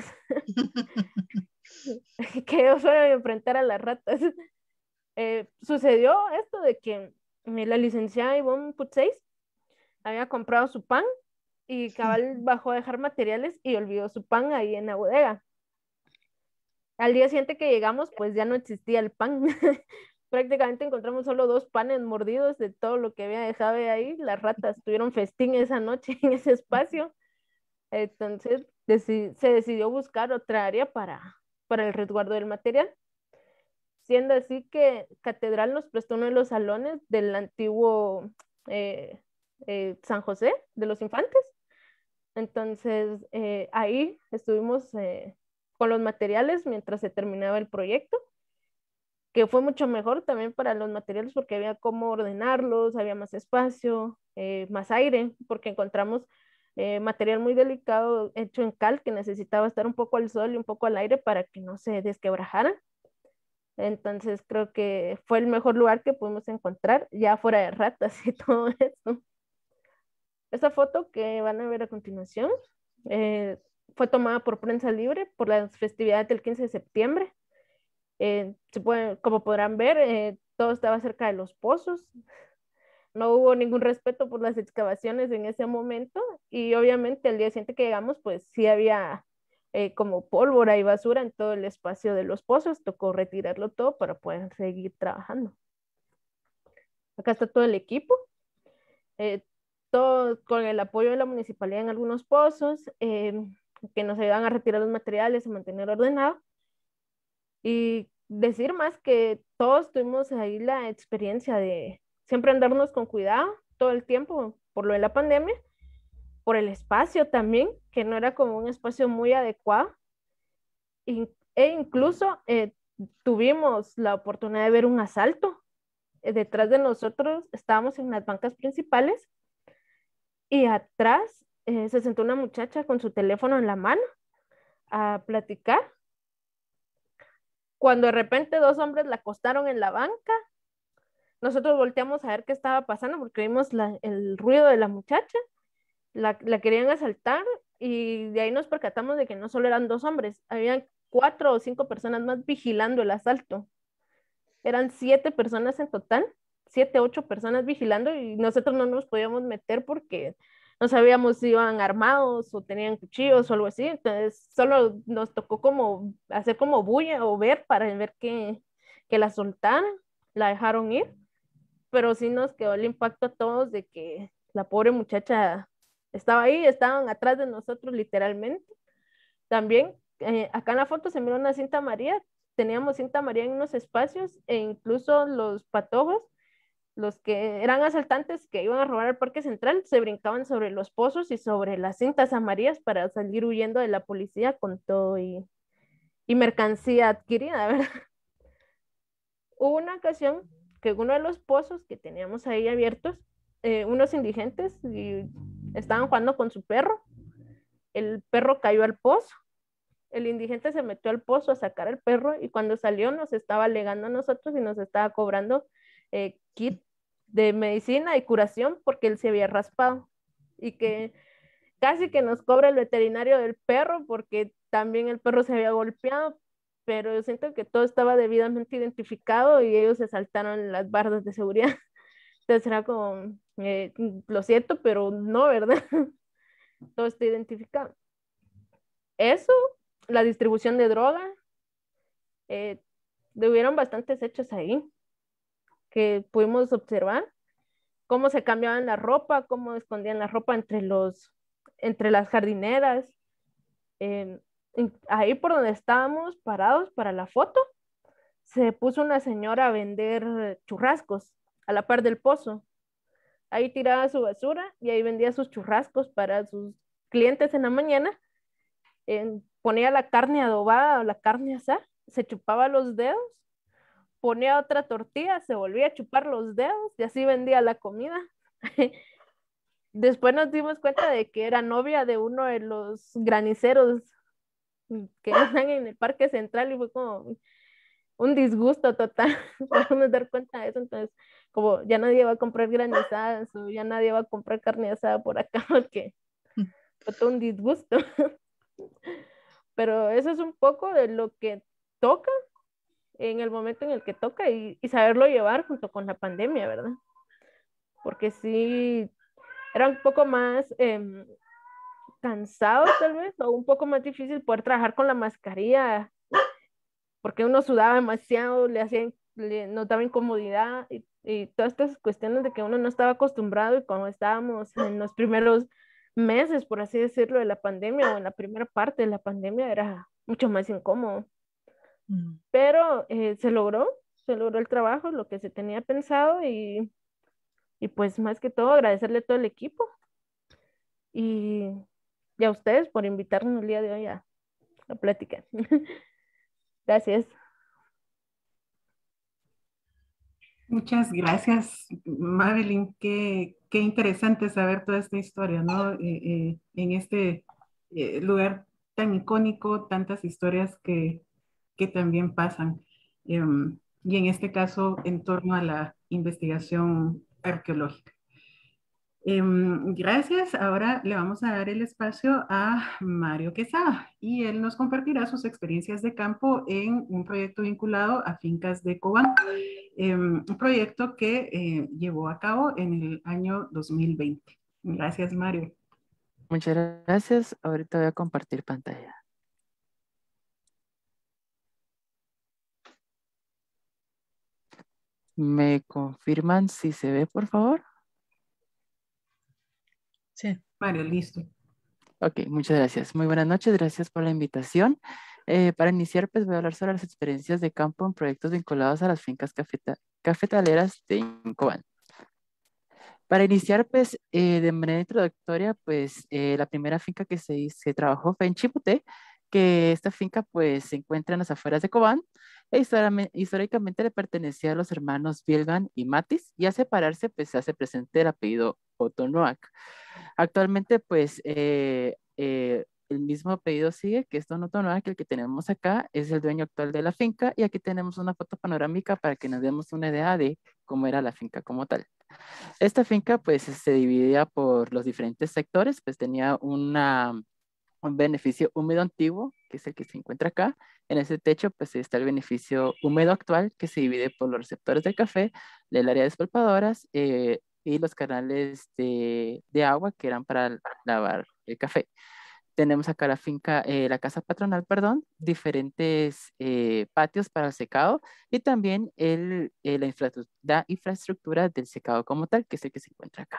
Que ellos fueran a enfrentar a las ratas. Eh, sucedió esto de que la licenciada Ivonne Putseis había comprado su pan, y cabal bajó a dejar materiales y olvidó su pan ahí en la bodega. Al día siguiente que llegamos, pues ya no existía el pan. Prácticamente encontramos solo dos panes mordidos de todo lo que había dejado ahí. Las ratas tuvieron festín esa noche en ese espacio. Entonces deci- se decidió buscar otra área para, para el resguardo del material. Siendo así que Catedral nos prestó uno de los salones del antiguo eh, eh, San José de los Infantes. Entonces eh, ahí estuvimos eh, con los materiales mientras se terminaba el proyecto, que fue mucho mejor también para los materiales porque había cómo ordenarlos, había más espacio, eh, más aire, porque encontramos eh, material muy delicado hecho en cal que necesitaba estar un poco al sol y un poco al aire para que no se desquebrajara. Entonces creo que fue el mejor lugar que pudimos encontrar, ya fuera de ratas y todo eso. Esta foto que van a ver a continuación eh, fue tomada por Prensa Libre por las festividades del quince de septiembre. Eh, se puede, como podrán ver, eh, todo estaba cerca de los pozos. no hubo ningún respeto por las excavaciones en ese momento y obviamente el día siguiente que llegamos pues sí había eh, como pólvora y basura en todo el espacio de los pozos, tocó retirarlo todo para poder seguir trabajando. Acá está todo el equipo, eh, todo con el apoyo de la municipalidad en algunos pozos, eh, que nos ayudan a retirar los materiales, a mantener ordenado. Y decir más que todos tuvimos ahí la experiencia de siempre andarnos con cuidado todo el tiempo por lo de la pandemia, por el espacio también, que no era como un espacio muy adecuado. E incluso eh, tuvimos la oportunidad de ver un asalto. Detrás de nosotros estábamos en las bancas principales y atrás eh, se sentó una muchacha con su teléfono en la mano a platicar. Cuando de repente dos hombres la acostaron en la banca, nosotros volteamos a ver qué estaba pasando porque vimos la, el ruido de la muchacha, la, la querían asaltar y de ahí nos percatamos de que no solo eran dos hombres, habían cuatro o cinco personas más vigilando el asalto. Eran siete personas en total, siete, ocho personas vigilando y nosotros no nos podíamos meter porque no sabíamos si iban armados o tenían cuchillos o algo así, entonces solo nos tocó como hacer como bulla o ver para ver que, que la soltaran, la dejaron ir, pero sí nos quedó el impacto a todos de que la pobre muchacha estaba ahí, estaban atrás de nosotros literalmente. También eh, acá en la foto se mira una cinta amarilla, teníamos cinta amarilla en unos espacios e incluso los patojos, los que eran asaltantes que iban a robar al Parque Central, se brincaban sobre los pozos y sobre las cintas amarillas para salir huyendo de la policía con todo y, y mercancía adquirida, ¿verdad? Hubo una ocasión que uno de los pozos que teníamos ahí abiertos, eh, unos indigentes y estaban jugando con su perro, el perro cayó al pozo. El indigente se metió al pozo a sacar al perro y cuando salió nos estaba alegando a nosotros y nos estaba cobrando eh, kit de medicina y curación porque él se había raspado y que casi que nos cobra el veterinario del perro porque también el perro se había golpeado, pero yo siento que todo estaba debidamente identificado y ellos se saltaron las bardas de seguridad. Entonces era como, eh, lo siento, pero no, ¿verdad? Todo está identificado. Eso, la distribución de droga, eh, hubieron bastantes hechos ahí que pudimos observar, cómo se cambiaban la ropa, cómo escondían la ropa entre, los, entre las jardineras. Eh, ahí por donde estábamos parados para la foto, se puso una señora a vender churrascos a la par del pozo. Ahí tiraba su basura y ahí vendía sus churrascos para sus clientes en la mañana. Eh, ponía la carne adobada o la carne asada, se chupaba los dedos, ponía otra tortilla, se volvía a chupar los dedos y así vendía la comida. Después nos dimos cuenta de que era novia de uno de los graniceros que están en el Parque Central y fue como un disgusto total. Podemos dar cuenta de eso, entonces como ya nadie va a comprar granizadas o ya nadie va a comprar carne asada por acá porque fue todo un disgusto. Pero eso es un poco de lo que toca en el momento en el que toca y, y saberlo llevar junto con la pandemia, ¿verdad? Porque sí, era un poco más eh, cansado tal vez, o un poco más difícil poder trabajar con la mascarilla, porque uno sudaba demasiado, le hacía, le notaba incomodidad y, y todas estas cuestiones de que uno no estaba acostumbrado y cuando estábamos en los primeros meses, por así decirlo, de la pandemia o en la primera parte de la pandemia era mucho más incómodo. Mm. Pero eh, se logró, se logró el trabajo, lo que se tenía pensado y, y pues más que todo agradecerle a todo el equipo y, y a ustedes por invitarnos el día de hoy a, a platicar. Gracias. Muchas gracias, Madeline. Qué, qué interesante saber toda esta historia, ¿no? Eh, eh, en este eh, lugar tan icónico, tantas historias que, que también pasan. Eh, y en este caso, en torno a la investigación arqueológica. Eh, gracias. Ahora le vamos a dar el espacio a Mario Quesada y él nos compartirá sus experiencias de campo en un proyecto vinculado a fincas de Cobán. eh, un proyecto que eh, llevó a cabo en el año dos mil veinte. Gracias, Mario. Muchas gracias. Ahorita voy a compartir pantalla. ¿Me confirman si se ve, por favor? Sí. Mario, listo. Ok, muchas gracias. Muy buenas noches, gracias por la invitación. Eh, para iniciar, pues voy a hablar sobre las experiencias de campo en proyectos vinculados a las fincas cafeta cafetaleras de Incobán. Para iniciar, pues, eh, de manera introductoria, pues, eh, la primera finca que se, se trabajó fue en Chiputé, que esta finca, pues, se encuentra en las afueras de Cobán, e históricamente, históricamente le pertenecía a los hermanos Bielgan y Matis, y al separarse, pues, se hace presente el apellido Otonoac. Actualmente, pues, eh, eh, el mismo apellido sigue, que es Don Otonoac, el que tenemos acá, es el dueño actual de la finca, y aquí tenemos una foto panorámica para que nos demos una idea de cómo era la finca como tal. Esta finca pues se dividía por los diferentes sectores, pues tenía una, un beneficio húmedo antiguo, que es el que se encuentra acá. En ese techo pues está el beneficio húmedo actual, que se divide por los receptores de café, del área de despolpadoras eh, y los canales de, de agua que eran para lavar el café. Tenemos acá la finca, eh, la casa patronal, perdón, diferentes eh, patios para el secado y también el, eh, la, infraestructura, la infraestructura del secado como tal, que es el que se encuentra acá.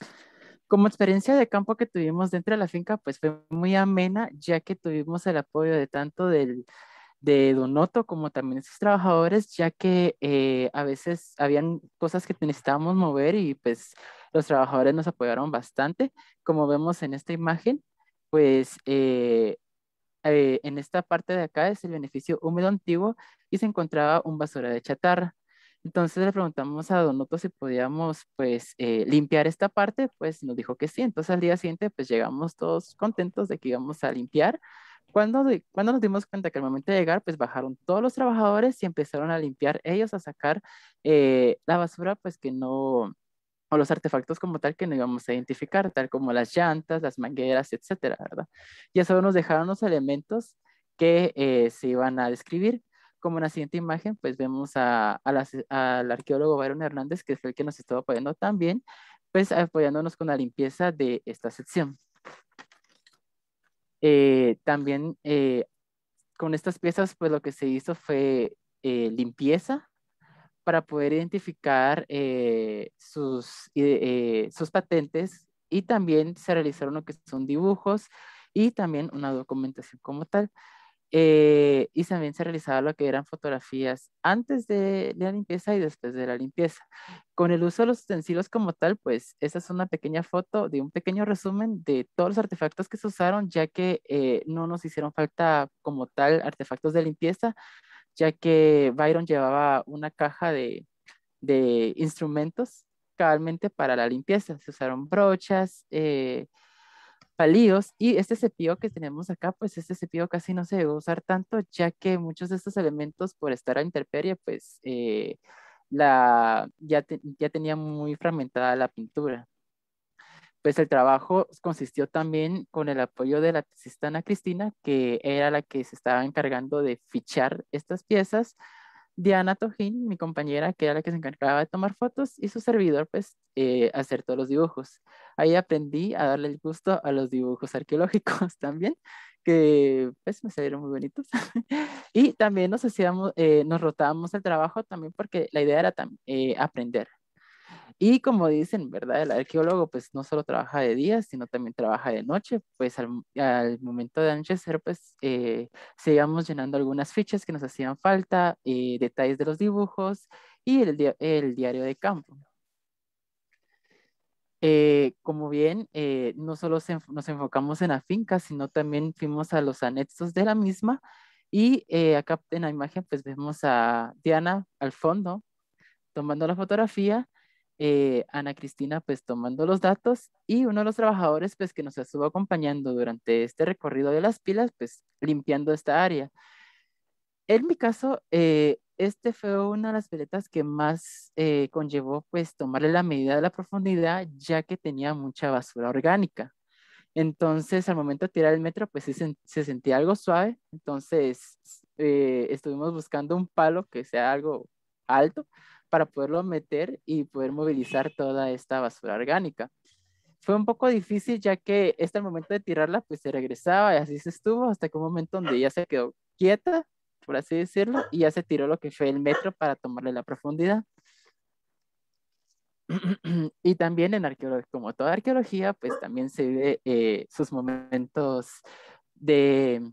Como experiencia de campo que tuvimos dentro de la finca, pues fue muy amena, ya que tuvimos el apoyo de tanto del, de Donoto como también de sus trabajadores, ya que eh, a veces habían cosas que necesitábamos mover y pues los trabajadores nos apoyaron bastante, como vemos en esta imagen pues eh, eh, en esta parte de acá es el beneficio húmedo antiguo y se encontraba un basurero de chatarra. Entonces le preguntamos a Donoto si podíamos pues eh, limpiar esta parte, pues nos dijo que sí. Entonces al día siguiente pues llegamos todos contentos de que íbamos a limpiar. Cuando, de, cuando nos dimos cuenta que al momento de llegar pues bajaron todos los trabajadores y empezaron a limpiar ellos, a sacar eh, la basura pues que no, o los artefactos como tal que no íbamos a identificar, tal como las llantas, las mangueras, etcétera, ¿verdad? Ya solo nos dejaron los elementos que eh, se iban a describir. Como en la siguiente imagen, pues vemos a, a las, al arqueólogo Byron Hernández, que fue el que nos estuvo apoyando también, pues apoyándonos con la limpieza de esta sección. Eh, también eh, con estas piezas, pues lo que se hizo fue eh, limpieza, para poder identificar eh, sus, eh, sus patentes y también se realizaron lo que son dibujos y también una documentación como tal. Eh, y también se realizaba lo que eran fotografías antes de, de la limpieza y después de la limpieza. Con el uso de los utensilios como tal, pues esa es una pequeña foto de un pequeño resumen de todos los artefactos que se usaron, ya que eh, no nos hicieron falta como tal artefactos de limpieza, ya que Byron llevaba una caja de, de instrumentos cabalmente para la limpieza. Se usaron brochas, eh, palillos y este cepillo que tenemos acá, pues este cepillo casi no se debe usar tanto, ya que muchos de estos elementos por estar a intemperie, pues eh, la, ya, te, ya tenía muy fragmentada la pintura. Pues el trabajo consistió también con el apoyo de la tesista Ana Cristina, que era la que se estaba encargando de fichar estas piezas, Diana Tojín, mi compañera, que era la que se encargaba de tomar fotos, y su servidor, pues, eh, hacer todos los dibujos. Ahí aprendí a darle el gusto a los dibujos arqueológicos también, que pues me salieron muy bonitos. Y también nos hacíamos, eh, nos rotábamos el trabajo también porque la idea era eh, aprender. Y como dicen, ¿verdad? El arqueólogo pues no solo trabaja de día, sino también trabaja de noche. Pues al, al momento de anochecer pues eh, seguíamos llenando algunas fichas que nos hacían falta, eh, detalles de los dibujos y el, di el diario de campo. Eh, como bien, eh, no solo se, nos enfocamos en la finca, sino también fuimos a los anexos de la misma. Y eh, acá en la imagen pues vemos a Diana al fondo tomando la fotografía, eh, Ana Cristina pues tomando los datos y uno de los trabajadores pues que nos estuvo acompañando durante este recorrido de las pilas pues limpiando esta área. En mi caso, eh, este fue una de las piletas que más eh, conllevó pues tomarle la medida de la profundidad ya que tenía mucha basura orgánica. Entonces, al momento de tirar el metro, pues sí se, se sentía algo suave. Entonces, eh, estuvimos buscando un palo que sea algo alto para poderlo meter y poder movilizar toda esta basura orgánica. Fue un poco difícil ya que este al momento de tirarla pues se regresaba y así se estuvo hasta que un momento donde ya se quedó quieta, por así decirlo, y ya se tiró lo que fue el metro para tomarle la profundidad. Y también en arqueología, como toda arqueología, pues también se vive eh, sus momentos de,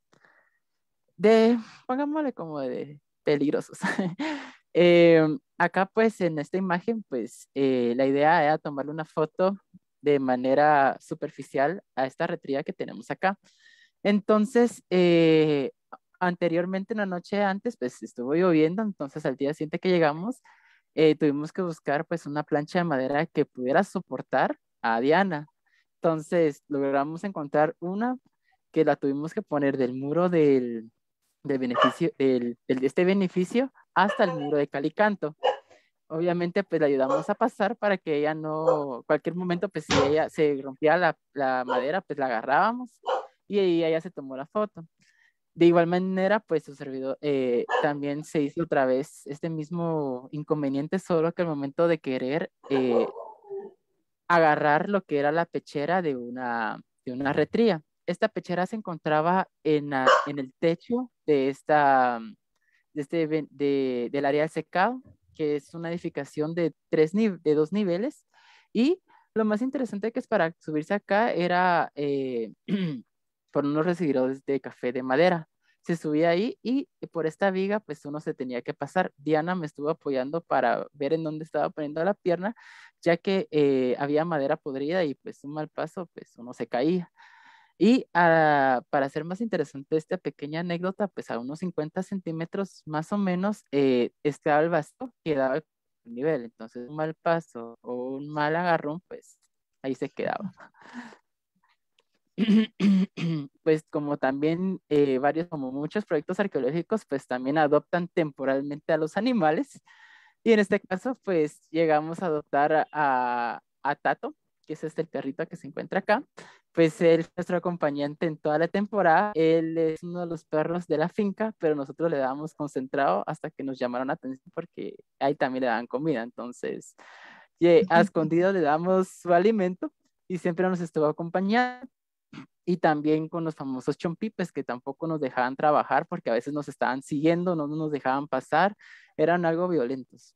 de, pongámosle como de peligrosos. eh, acá pues en esta imagen pues eh, la idea era tomarle una foto de manera superficial a esta retría que tenemos acá. Entonces, eh, anteriormente, una noche antes, pues estuvo lloviendo, entonces al día siguiente que llegamos, eh, tuvimos que buscar pues una plancha de madera que pudiera soportar a Diana. Entonces, logramos encontrar una que la tuvimos que poner del muro del, del beneficio, del, del- de este beneficio hasta el muro de Calicanto. Obviamente, pues la ayudamos a pasar para que ella no, cualquier momento, pues si ella se rompía la, la madera, pues la agarrábamos y ahí ella se tomó la foto. De igual manera, pues su servidor eh, también se hizo otra vez este mismo inconveniente, solo que al momento de querer eh, agarrar lo que era la pechera de una, de una retría. Esta pechera se encontraba en, la- en el techo de esta, de este, ven- de- del área del secado, que es una edificación de, tres ni- de dos niveles. Y lo más interesante que es para subirse acá era eh, por unos recibidores de café de madera. Se subía ahí y por esta viga pues uno se tenía que pasar. Diana me estuvo apoyando para ver en dónde estaba poniendo la pierna, ya que eh, había madera podrida y pues un mal paso pues uno se caía. Y ah, para hacer más interesante esta pequeña anécdota, pues a unos cincuenta centímetros más o menos eh, estaba el bastón que daba el nivel. Entonces un mal paso o un mal agarrón, pues ahí se quedaba. Pues como también eh, varios, como muchos proyectos arqueológicos, pues también adoptan temporalmente a los animales. Y en este caso, pues llegamos a adoptar a, a, a Tato, que es este el perrito que se encuentra acá. Pues él es nuestro acompañante en toda la temporada. Él es uno de los perros de la finca, pero nosotros le dábamos concentrado hasta que nos llamaron la atención porque ahí también le daban comida. Entonces, ye- a escondido le damos su alimento y siempre nos estuvo acompañando. Y también con los famosos chompipes que tampoco nos dejaban trabajar porque a veces nos estaban siguiendo, no nos dejaban pasar, eran algo violentos.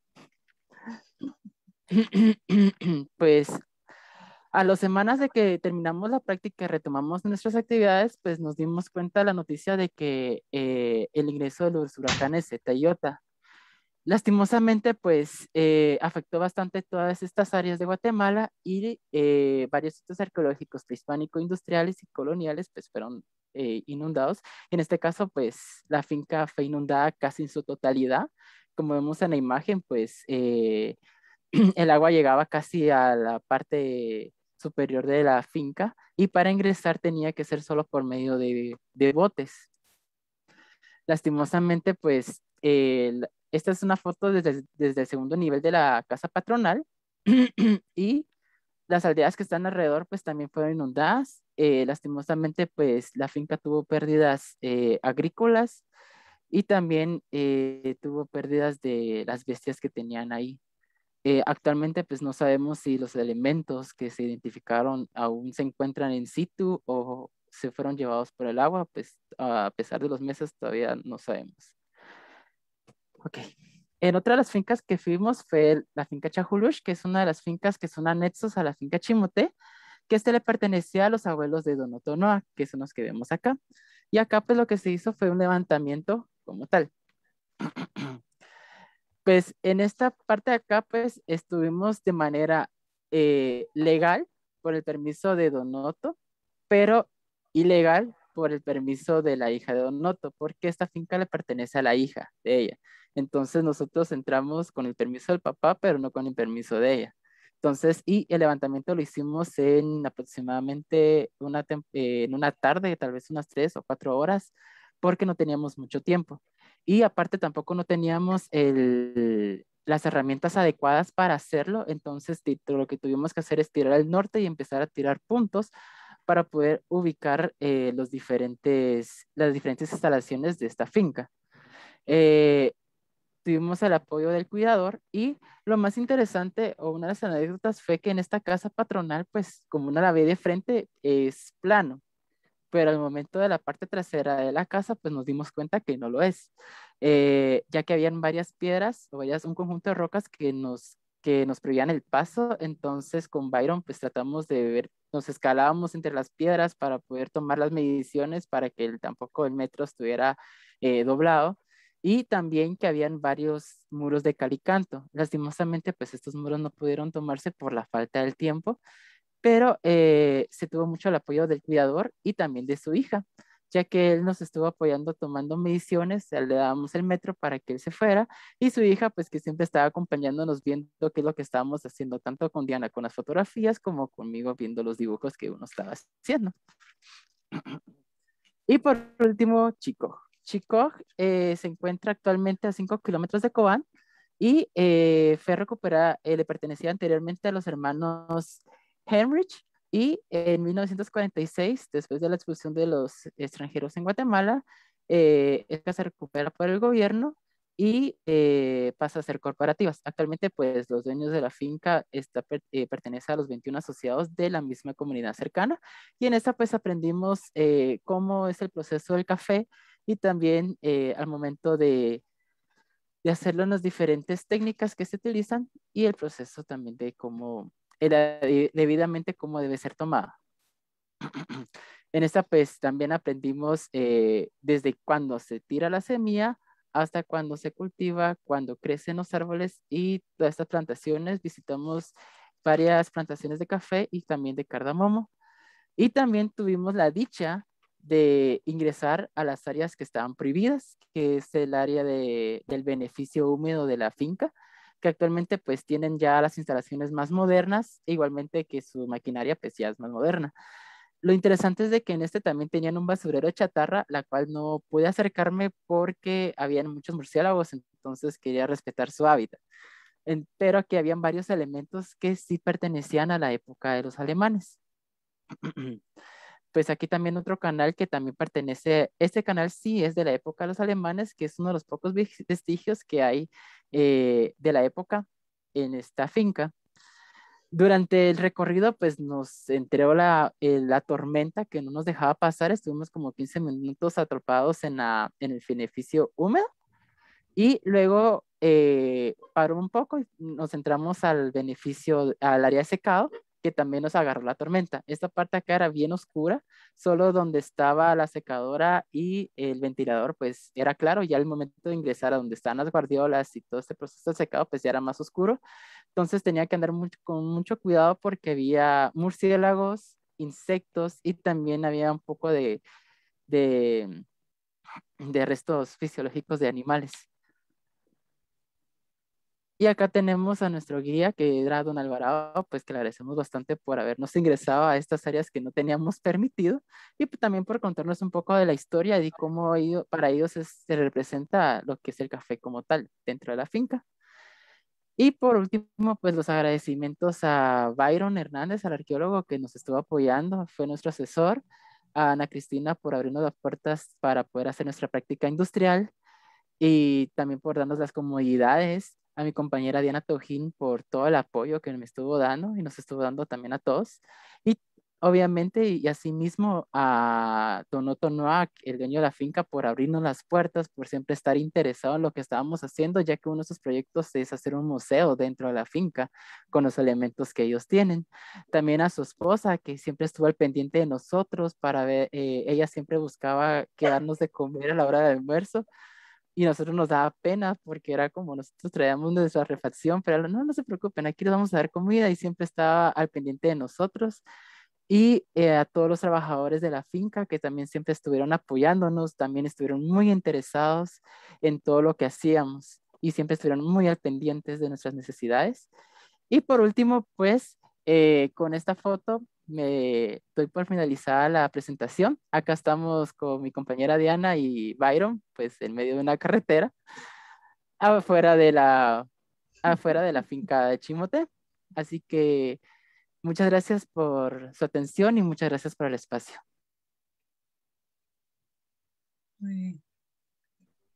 Pues a las semanas de que terminamos la práctica y retomamos nuestras actividades, pues nos dimos cuenta de la noticia de que eh, el ingreso de los huracanes Zeta y Iota lastimosamente, pues eh, afectó bastante todas estas áreas de Guatemala y eh, varios sitios arqueológicos prehispánico-industriales y coloniales pues fueron eh, inundados. En este caso, pues la finca fue inundada casi en su totalidad. Como vemos en la imagen, pues eh, el agua llegaba casi a la parte superior de la finca y para ingresar tenía que ser solo por medio de, de botes. Lastimosamente, pues eh, esta es una foto desde, desde el segundo nivel de la casa patronal y las aldeas que están alrededor pues también fueron inundadas. Eh, lastimosamente, pues la finca tuvo pérdidas eh, agrícolas y también eh, tuvo pérdidas de las bestias que tenían ahí. Eh, actualmente pues no sabemos si los elementos que se identificaron aún se encuentran en situ o se fueron llevados por el agua, pues a pesar de los meses todavía no sabemos. Ok. En otra de las fincas que fuimos fue la finca Chajulush, que es una de las fincas que son anexos a la finca Chimote, que este le pertenecía a los abuelos de Don Otonoa, que son los que vemos acá. Y acá pues lo que se hizo fue un levantamiento como tal. Pues en esta parte de acá, pues estuvimos de manera eh, legal por el permiso de Don Otto, pero ilegal por el permiso de la hija de Don Otto, porque esta finca le pertenece a la hija de ella. Entonces nosotros entramos con el permiso del papá, pero no con el permiso de ella. Entonces, y el levantamiento lo hicimos en aproximadamente una, eh, en una tarde, tal vez unas tres o cuatro horas, porque no teníamos mucho tiempo. Y aparte tampoco no teníamos el, las herramientas adecuadas para hacerlo, entonces lo que tuvimos que hacer es tirar al norte y empezar a tirar puntos para poder ubicar eh, los diferentes, las diferentes instalaciones de esta finca. Eh, tuvimos el apoyo del cuidador y lo más interesante o una de las anécdotas fue que en esta casa patronal, pues como uno la ve de frente, es plano, pero al momento de la parte trasera de la casa, pues nos dimos cuenta que no lo es, eh, ya que habían varias piedras o varias, un conjunto de rocas que nos, que nos prohibían el paso. Entonces con Byron pues tratamos de ver, nos escalábamos entre las piedras para poder tomar las mediciones para que el, tampoco el metro estuviera eh, doblado. Y también que habían varios muros de cal y canto. Lastimosamente, pues estos muros no pudieron tomarse por la falta del tiempo, pero eh, se tuvo mucho el apoyo del cuidador y también de su hija, ya que él nos estuvo apoyando tomando mediciones, le dábamos el metro para que él se fuera, y su hija, pues que siempre estaba acompañándonos viendo qué es lo que estábamos haciendo, tanto con Diana con las fotografías, como conmigo viendo los dibujos que uno estaba haciendo. Y por último, Chico. Chico eh, se encuentra actualmente a cinco kilómetros de Cobán y eh, fue recuperada, eh, le pertenecía anteriormente a los hermanos Heinrich, y en mil novecientos cuarenta y seis, después de la expulsión de los extranjeros en Guatemala, eh, esta se recupera por el gobierno y eh, pasa a ser corporativas. Actualmente, pues, los dueños de la finca está, eh, pertenece a los veintiún asociados de la misma comunidad cercana, y en esta, pues, aprendimos eh, cómo es el proceso del café y también eh, al momento de, de hacerlo en las diferentes técnicas que se utilizan y el proceso también de cómo, era, debidamente cómo debe ser tomada. En esta pues también aprendimos eh, desde cuando se tira la semilla hasta cuando se cultiva, cuando crecen los árboles y todas estas plantaciones. Visitamos varias plantaciones de café y también de cardamomo. Y también tuvimos la dicha de ingresar a las áreas que estaban prohibidas, que es el área de, del beneficio húmedo de la finca, que actualmente pues tienen ya las instalaciones más modernas, e igualmente que su maquinaria pues ya es más moderna. Lo interesante es de que en este también tenían un basurero de chatarra, la cual no pude acercarme porque habían muchos murciélagos, entonces quería respetar su hábitat. En, pero aquí habían varios elementos que sí pertenecían a la época de los alemanes. Pues aquí también otro canal que también pertenece, este canal sí es de la época de los alemanes, que es uno de los pocos vestigios que hay eh, de la época en esta finca. Durante el recorrido, pues nos entró la, eh, la tormenta que no nos dejaba pasar. Estuvimos como quince minutos atrapados en, la, en el beneficio húmedo y luego eh, paró un poco y nos entramos al beneficio, al área de secado, que también nos agarró la tormenta. Esta parte acá era bien oscura, solo donde estaba la secadora y el ventilador, pues era claro. Ya al momento de ingresar a donde están las guardiolas y todo este proceso de secado, pues ya era más oscuro. Entonces tenía que andar mucho, con mucho cuidado porque había murciélagos, insectos y también había un poco de, de, de restos fisiológicos de animales. Y acá tenemos a nuestro guía, que era don Alvarado, pues que le agradecemos bastante por habernos ingresado a estas áreas que no teníamos permitido, y también por contarnos un poco de la historia y cómo ellos, para ellos es, se representa lo que es el café como tal dentro de la finca. Y por último, pues los agradecimientos a Byron Hernández, al arqueólogo que nos estuvo apoyando, fue nuestro asesor, a Ana Cristina por abrirnos las puertas para poder hacer nuestra práctica industrial y también por darnos las comodidades, a mi compañera Diana Tojín por todo el apoyo que me estuvo dando y nos estuvo dando también a todos. Y obviamente, y asimismo a Don Otto Noack, el dueño de la finca, por abrirnos las puertas, por siempre estar interesado en lo que estábamos haciendo, ya que uno de sus proyectos es hacer un museo dentro de la finca con los elementos que ellos tienen. También a su esposa, que siempre estuvo al pendiente de nosotros para ver, eh, ella siempre buscaba quedarnos de comer a la hora del almuerzo. Y a nosotros nos daba pena porque era como nosotros traíamos nuestra refacción, pero no, no se preocupen, aquí les vamos a dar comida, y siempre estaba al pendiente de nosotros. Y eh, a todos los trabajadores de la finca que también siempre estuvieron apoyándonos, también estuvieron muy interesados en todo lo que hacíamos y siempre estuvieron muy al pendientes de nuestras necesidades. Y por último, pues eh, con esta foto me doy por finalizada la presentación. Acá estamos con mi compañera Diana y Byron, pues en medio de una carretera, afuera de la, afuera de la finca de Chimote. Así que muchas gracias por su atención y muchas gracias por el espacio. Muy bien.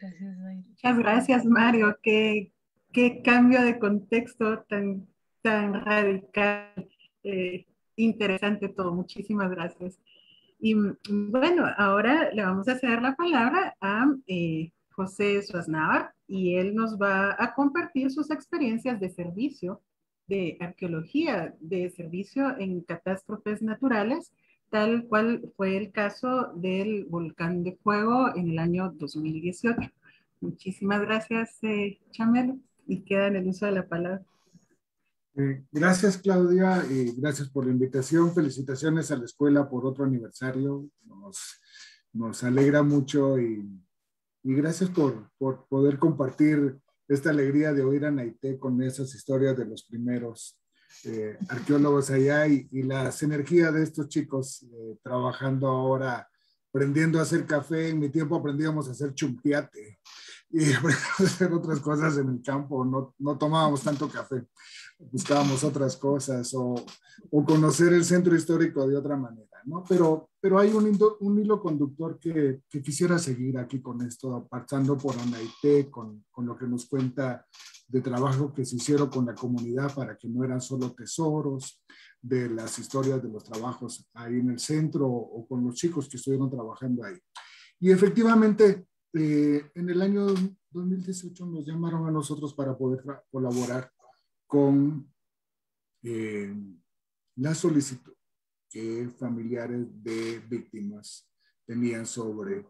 Gracias, Mayra. Muchas gracias, Mario. Qué, qué cambio de contexto tan, tan radical. Eh, interesante todo. Muchísimas gracias. Y mm, bueno, ahora le vamos a ceder la palabra a eh, José Suaznavar y él nos va a compartir sus experiencias de servicio, de arqueología, de servicio en catástrofes naturales, tal cual fue el caso del volcán de fuego en el año dos mil dieciocho. Muchísimas gracias, eh, Chamelo, y queda en el uso de la palabra. Eh, gracias, Claudia, y gracias por la invitación. Felicitaciones a la escuela por otro aniversario. Nos, nos alegra mucho y, y gracias por, por poder compartir esta alegría de oír a Naité con esas historias de los primeros eh, arqueólogos allá y, y las energías de estos chicos eh, trabajando ahora, aprendiendo a hacer café. En mi tiempo aprendíamos a hacer chumpiate y aprendíamos a hacer otras cosas en el campo. No, no tomábamos tanto café, buscábamos otras cosas o, o conocer el centro histórico de otra manera, ¿no? Pero, pero hay un, un hilo conductor que, que quisiera seguir aquí con esto, pasando por Naité, con, con lo que nos cuenta de trabajo que se hicieron con la comunidad para que no eran solo tesoros, de las historias de los trabajos ahí en el centro o con los chicos que estuvieron trabajando ahí. Y efectivamente, eh, en el año dos mil dieciocho nos llamaron a nosotros para poder colaborar con eh, la solicitud que familiares de víctimas tenían sobre,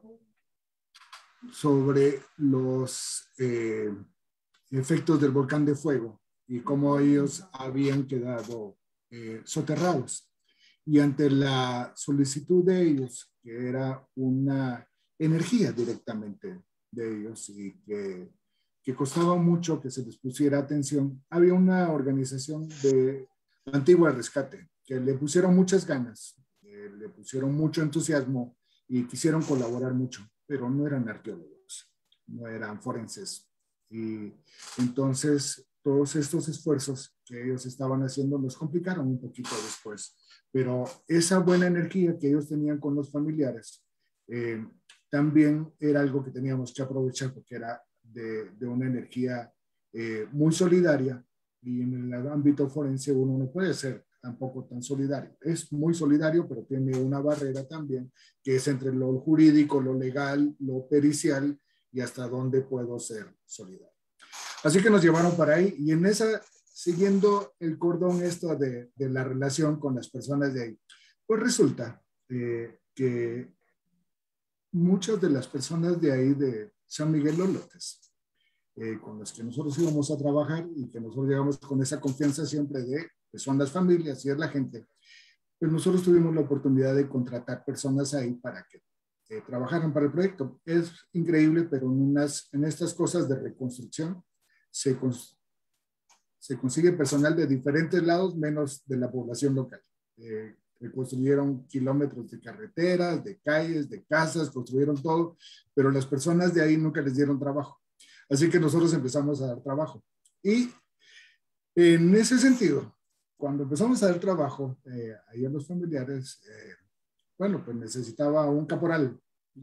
sobre los eh, efectos del volcán de fuego y cómo ellos habían quedado eh, soterrados. Y ante la solicitud de ellos, que era una energía directamente de ellos y que que costaba mucho que se les pusiera atención, había una organización de Antigua Rescate que le pusieron muchas ganas, eh, le pusieron mucho entusiasmo y quisieron colaborar mucho, pero no eran arqueólogos, no eran forenses. Y entonces todos estos esfuerzos que ellos estaban haciendo los complicaron un poquito después, pero esa buena energía que ellos tenían con los familiares eh, también era algo que teníamos que aprovechar porque era De, de una energía eh, muy solidaria, y en el ámbito forense uno no puede ser tampoco tan solidario. Es muy solidario, pero tiene una barrera también, que es entre lo jurídico, lo legal, lo pericial, y hasta dónde puedo ser solidario. Así que nos llevaron para ahí, y en esa, siguiendo el cordón esto de, de la relación con las personas de ahí, pues resulta eh, que muchas de las personas de ahí de San Miguel Los Lotes, eh, con las que nosotros íbamos a trabajar y que nosotros llegamos con esa confianza siempre de que son las familias y es la gente, pues nosotros tuvimos la oportunidad de contratar personas ahí para que eh, trabajaran para el proyecto. Es increíble, pero en, unas, en estas cosas de reconstrucción se, cons se consigue personal de diferentes lados menos de la población local. Eh, reconstruyeron kilómetros de carreteras, de calles, de casas, construyeron todo, pero las personas de ahí nunca les dieron trabajo. Así que nosotros empezamos a dar trabajo. Y en ese sentido, cuando empezamos a dar trabajo, eh, ahí a los familiares, eh, bueno, pues necesitaba un caporal.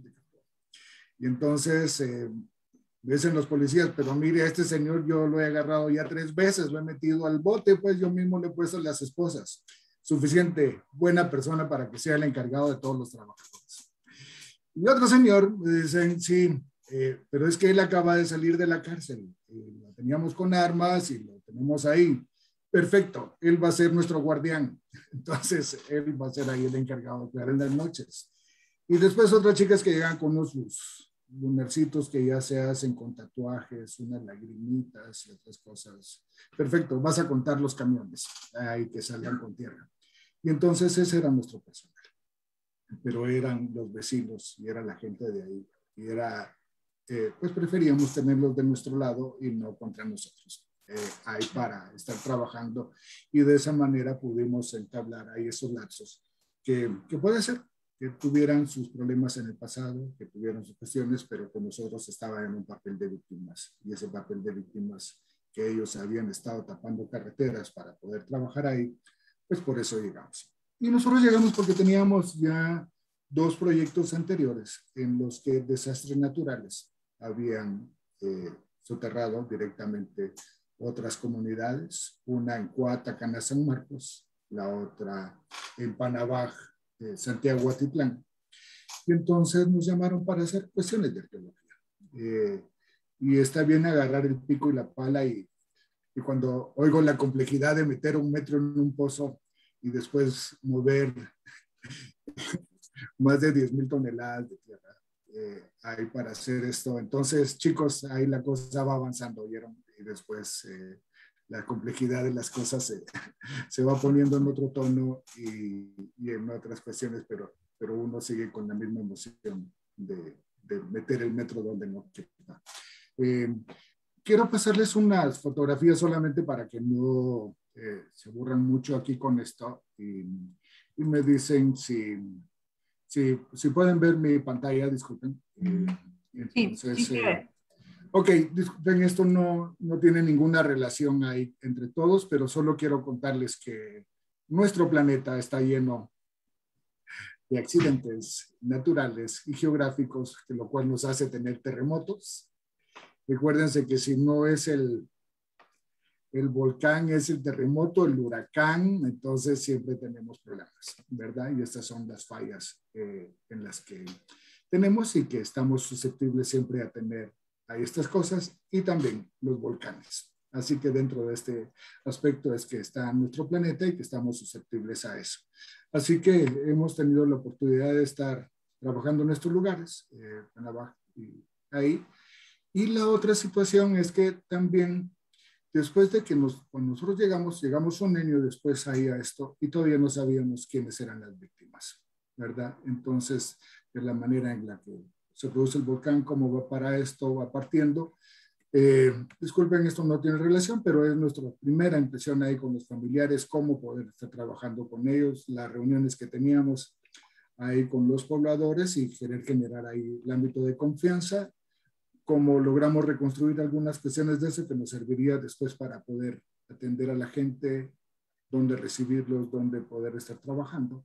Y entonces eh, dicen los policías, pero mire, a este señor yo lo he agarrado ya tres veces, lo he metido al bote, pues yo mismo le he puesto las esposas. Suficiente buena persona para que sea el encargado de todos los trabajadores. Y otro señor me dicen, sí, eh, pero es que él acaba de salir de la cárcel, eh, lo teníamos con armas y lo tenemos ahí. Perfecto, él va a ser nuestro guardián. Entonces, él va a ser ahí el encargado de cuidar en las noches. Y después otras chicas que llegan con unos lunarcitos que ya se hacen con tatuajes, unas lagrimitas y otras cosas. Perfecto, vas a contar los camiones ahí que salgan con tierra. Y entonces ese era nuestro personal. Pero eran los vecinos y era la gente de ahí. Y era, eh, pues preferíamos tenerlos de nuestro lado y no contra nosotros. Eh, ahí para estar trabajando. Y de esa manera pudimos entablar ahí esos lazos que, que puede ser que tuvieran sus problemas en el pasado, que tuvieran sus cuestiones, pero con nosotros estaban en un papel de víctimas. Y ese papel de víctimas que ellos habían estado tapando carreteras para poder trabajar ahí, pues por eso llegamos. Y nosotros llegamos porque teníamos ya dos proyectos anteriores en los que desastres naturales habían eh, soterrado directamente otras comunidades, una en Coatacana, San Marcos, la otra en Panabaj, eh, Santiago Atitlán. Y entonces nos llamaron para hacer cuestiones de arqueología. Eh, y está bien agarrar el pico y la pala y, y cuando oigo la complejidad de meter un metro en un pozo y después mover más de diez mil toneladas de tierra eh, ahí para hacer esto. Entonces, chicos, ahí la cosa va avanzando, ¿vieron? Y después eh, la complejidad de las cosas se, se va poniendo en otro tono y, y en otras cuestiones, pero, pero uno sigue con la misma emoción de, de meter el metro donde no queda. Eh, quiero pasarles unas fotografías solamente para que no eh, se aburran mucho aquí con esto y, y me dicen si, si, si pueden ver mi pantalla, disculpen. Eh, entonces, sí, sí, sí. Eh, ok, disculpen, esto no, no tiene ninguna relación ahí entre todos, pero solo quiero contarles que nuestro planeta está lleno de accidentes naturales y geográficos, que lo cual nos hace tener terremotos. Recuérdense que si no es el, el volcán, es el terremoto, el huracán, entonces siempre tenemos problemas, ¿verdad? Y estas son las fallas eh, en las que tenemos y que estamos susceptibles siempre a tener a estas cosas y también los volcanes. Así que dentro de este aspecto es que está nuestro planeta y que estamos susceptibles a eso. Así que hemos tenido la oportunidad de estar trabajando en estos lugares, eh, y ahí. Y la otra situación es que también después de que nos, cuando nosotros llegamos, llegamos un año después ahí a esto y todavía no sabíamos quiénes eran las víctimas, ¿verdad? Entonces, de la manera en la que se produce el volcán, cómo va para esto, va partiendo. Eh, disculpen, esto no tiene relación, pero es nuestra primera impresión ahí con los familiares, cómo poder estar trabajando con ellos, las reuniones que teníamos ahí con los pobladores y querer generar ahí el ámbito de confianza, cómo logramos reconstruir algunas cuestiones de eso que nos serviría después para poder atender a la gente, dónde recibirlos, dónde poder estar trabajando.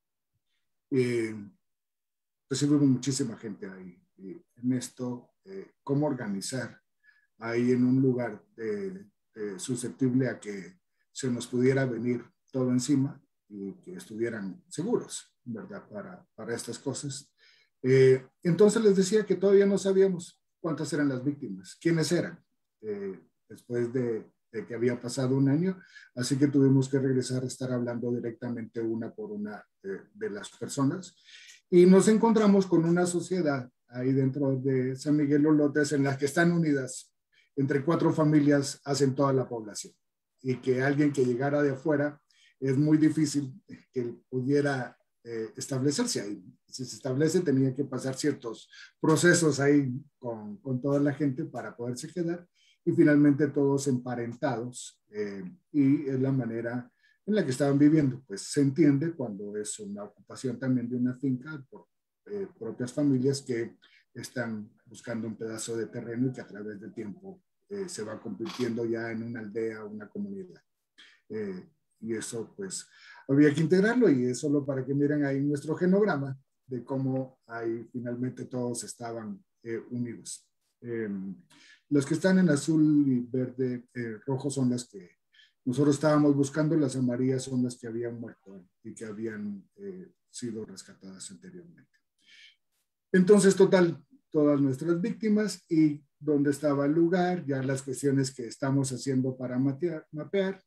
Eh, recibimos muchísima gente ahí eh, en esto, eh, cómo organizar ahí en un lugar eh, eh, susceptible a que se nos pudiera venir todo encima y que estuvieran seguros, ¿verdad? Para, para estas cosas. Eh, entonces les decía que todavía no sabíamos cuántas eran las víctimas, quiénes eran, eh, después de, de que había pasado un año, así que tuvimos que regresar a estar hablando directamente una por una eh, de las personas y nos encontramos con una sociedad ahí dentro de San Miguel Lolotes en la que están unidas entre cuatro familias hacen toda la población y que alguien que llegara de afuera es muy difícil que pudiera eh, establecerse ahí. Si se establece tenía que pasar ciertos procesos ahí con, con toda la gente para poderse quedar y finalmente todos emparentados eh, y es la manera en la que estaban viviendo. Pues se entiende cuando es una ocupación también de una finca por eh, propias familias que están buscando un pedazo de terreno y que a través del tiempo eh, se va convirtiendo ya en una aldea, una comunidad. Eh, y eso pues había que integrarlo y es solo para que miren ahí nuestro genograma de cómo ahí finalmente todos estaban eh, unidos. Eh, los que están en azul y verde, eh, rojo son las que nosotros estábamos buscando, las amarillas son las que habían muerto y que habían eh, sido rescatadas anteriormente. Entonces, total, todas nuestras víctimas y dónde estaba el lugar, ya las cuestiones que estamos haciendo para mapear, mapear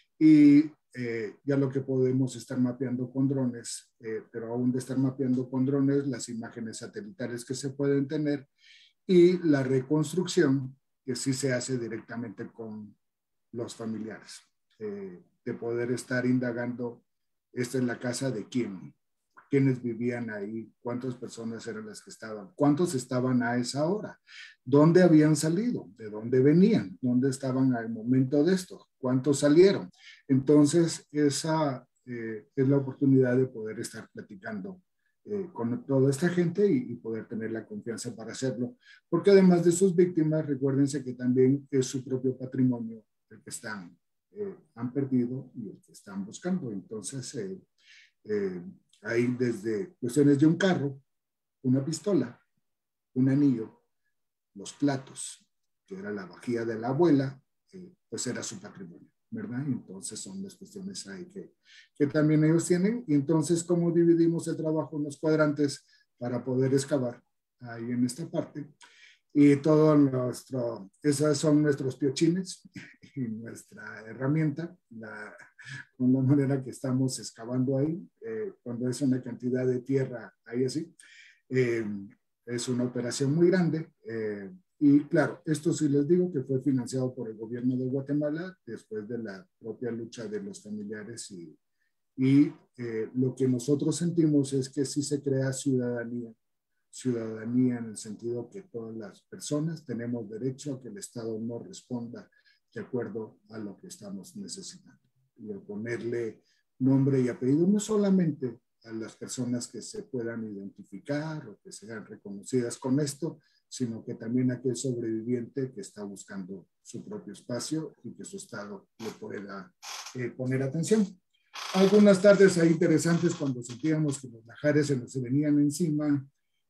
y eh, ya lo que podemos estar mapeando con drones, eh, pero aún de estar mapeando con drones, las imágenes satelitales que se pueden tener y la reconstrucción que sí se hace directamente con los familiares, eh, de poder estar indagando, esta es la casa de quién, quiénes vivían ahí, cuántas personas eran las que estaban, cuántos estaban a esa hora, dónde habían salido, de dónde venían, dónde estaban al momento de esto, cuántos salieron. Entonces, esa eh, es la oportunidad de poder estar platicando eh, con toda esta gente y, y poder tener la confianza para hacerlo, porque además de sus víctimas, recuérdense que también es su propio patrimonio el que están, eh, han perdido y el que están buscando. Entonces, eh, eh, hay desde cuestiones de un carro, una pistola, un anillo, los platos, que era la vajilla de la abuela, eh, pues era su patrimonio, ¿verdad? Entonces son las cuestiones ahí que, que también ellos tienen. Y entonces, ¿cómo dividimos el trabajo en los cuadrantes para poder excavar ahí en esta parte? Y todo nuestro, esos son nuestros piochines y nuestra herramienta, la, con la manera que estamos excavando ahí, eh, cuando es una cantidad de tierra ahí así. Eh, es una operación muy grande. Eh, y claro, esto sí les digo que fue financiado por el gobierno de Guatemala después de la propia lucha de los familiares y, y eh, lo que nosotros sentimos es que sí se crea ciudadanía. Ciudadanía en el sentido que todas las personas tenemos derecho a que el Estado nos responda de acuerdo a lo que estamos necesitando. Y al ponerle nombre y apellido no solamente a las personas que se puedan identificar o que sean reconocidas con esto, sino que también a aquel sobreviviente que está buscando su propio espacio y que su Estado le pueda eh, poner atención. Algunas tardes ahí interesantes cuando sentíamos que los lajares se nos venían encima,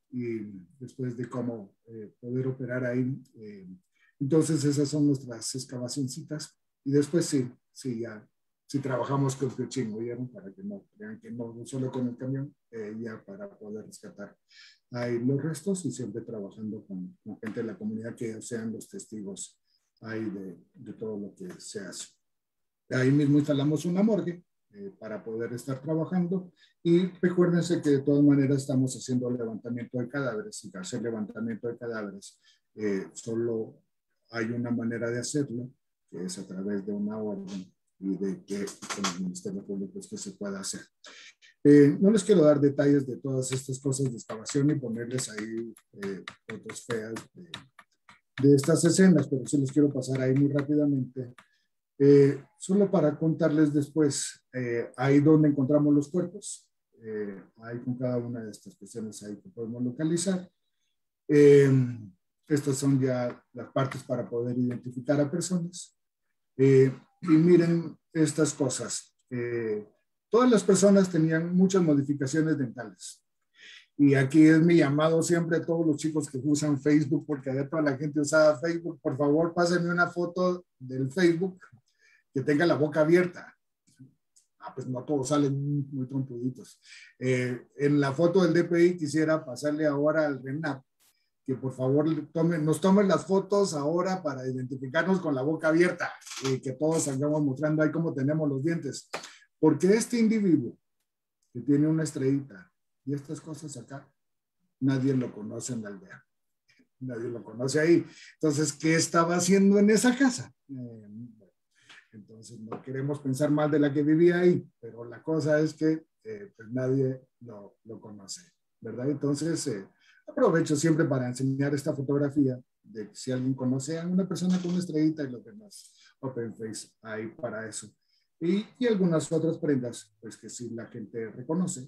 y después de cómo eh, poder operar ahí. Eh, entonces esas son nuestras excavacioncitas. Y después sí, sí, ya, sí trabajamos con piochín, ¿oyeron? Para que no crean que no, no solo con el camión, eh, ya para poder rescatar ahí los restos y siempre trabajando con, con gente de la comunidad que sean los testigos ahí de, de todo lo que se hace. Ahí mismo instalamos una morgue Eh, para poder estar trabajando y recuérdense que de todas maneras estamos haciendo levantamiento de cadáveres y hacer levantamiento de cadáveres eh, solo hay una manera de hacerlo que es a través de una orden y de que con el Ministerio Público es que se pueda hacer. Eh, no les quiero dar detalles de todas estas cosas de excavación y ponerles ahí eh, fotos feas de, de estas escenas, pero sí les quiero pasar ahí muy rápidamente. Eh, solo para contarles después, eh, ahí donde encontramos los cuerpos, eh, ahí con cada una de estas cuestiones ahí que podemos localizar. Eh, estas son ya las partes para poder identificar a personas. Eh, y miren estas cosas. Eh, todas las personas tenían muchas modificaciones dentales. Y aquí es mi llamado siempre a todos los chicos que usan Facebook, porque de toda la gente usaba Facebook, por favor, pásenme una foto del Facebook que tenga la boca abierta. Ah, pues no todos salen muy, muy trompuditos. Eh, en la foto del D P I quisiera pasarle ahora al RENAP, que por favor tome, nos tomen las fotos ahora para identificarnos con la boca abierta y que todos salgamos mostrando ahí cómo tenemos los dientes. Porque este individuo que tiene una estrellita y estas cosas acá, nadie lo conoce en la aldea. Nadie lo conoce ahí. Entonces, ¿qué estaba haciendo en esa casa? Eh, Entonces, no queremos pensar mal de la que vivía ahí, pero la cosa es que eh, pues nadie lo, lo conoce, ¿verdad? Entonces, eh, aprovecho siempre para enseñar esta fotografía de si alguien conoce a una persona con una estrellita y los demás open face ahí para eso. Y, y algunas otras prendas, pues que sí la gente reconoce,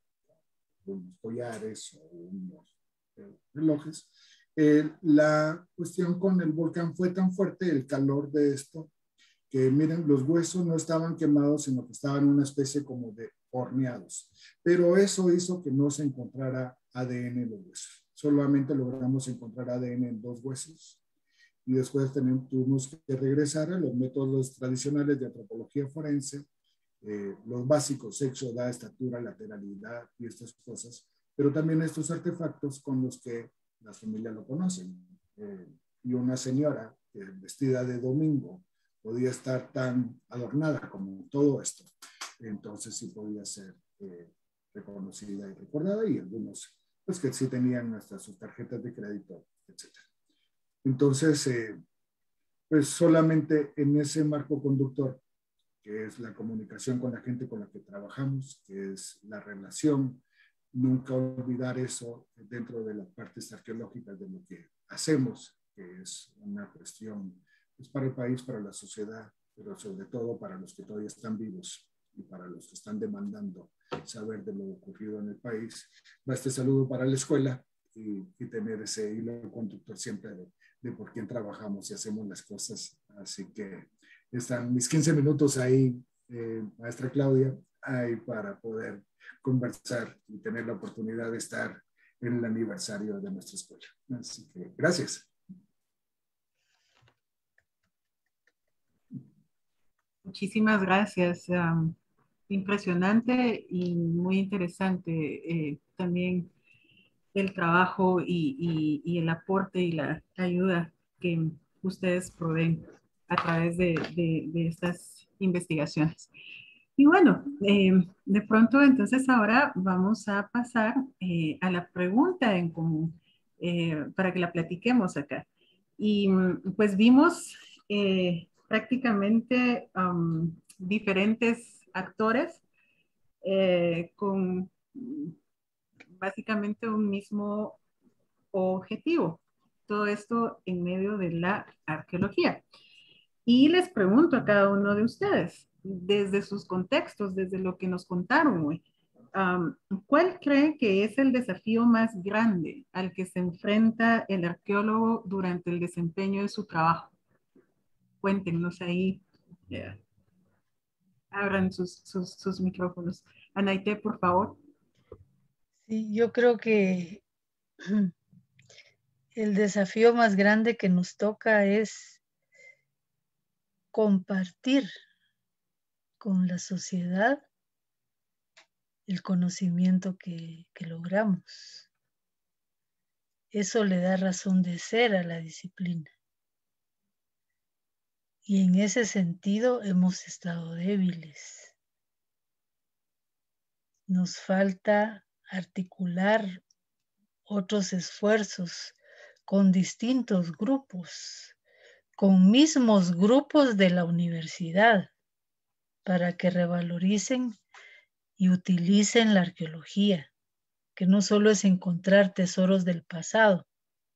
unos collares o unos eh, relojes. Eh, la cuestión con el volcán fue tan fuerte, el calor de esto, que miren, los huesos no estaban quemados, sino que estaban en una especie como de horneados. Pero eso hizo que no se encontrara A D N en los huesos. Solamente logramos encontrar A D N en dos huesos. Y después tenemos, tuvimos que regresar a los métodos tradicionales de antropología forense, eh, los básicos, sexo, edad, estatura, lateralidad y estas cosas, pero también estos artefactos con los que las familias lo conocen. Eh, y una señora eh, vestida de domingo, podía estar tan adornada como todo esto. Entonces sí podía ser eh, reconocida y recordada y algunos pues que sí tenían hasta sus tarjetas de crédito, etcétera. Entonces, eh, pues solamente en ese marco conductor, que es la comunicación con la gente con la que trabajamos, que es la relación, nunca olvidar eso dentro de las partes arqueológicas de lo que hacemos, que es una cuestión es para el país, para la sociedad, pero sobre todo para los que todavía están vivos y para los que están demandando saber de lo ocurrido en el país. Va este saludo para la escuela y, y tener ese hilo conductor siempre de, de por quién trabajamos y hacemos las cosas. Así que están mis quince minutos ahí, eh, maestra Claudia, ahí para poder conversar y tener la oportunidad de estar en el aniversario de nuestra escuela. Así que gracias. muchísimas gracias. Um, impresionante y muy interesante eh, también el trabajo y, y, y el aporte y la ayuda que ustedes proveen a través de, de, de estas investigaciones. Y bueno, eh, de pronto entonces ahora vamos a pasar eh, a la pregunta en común eh, para que la platiquemos acá. Y pues vimos eh, prácticamente um, diferentes actores eh, con básicamente un mismo objetivo. Todo esto en medio de la arqueología. Y les pregunto a cada uno de ustedes, desde sus contextos, desde lo que nos contaron hoy, um, ¿cuál cree que es el desafío más grande al que se enfrenta el arqueólogo durante el desempeño de su trabajo? Cuéntenos ahí. Yeah. Abran sus, sus, sus micrófonos. Anaite, por favor. Sí, yo creo que el desafío más grande que nos toca es compartir con la sociedad el conocimiento que, que logramos. Eso le da razón de ser a la disciplina. Y en ese sentido hemos estado débiles. Nos falta articular otros esfuerzos con distintos grupos, con mismos grupos de la universidad, para que revaloricen y utilicen la arqueología, que no solo es encontrar tesoros del pasado,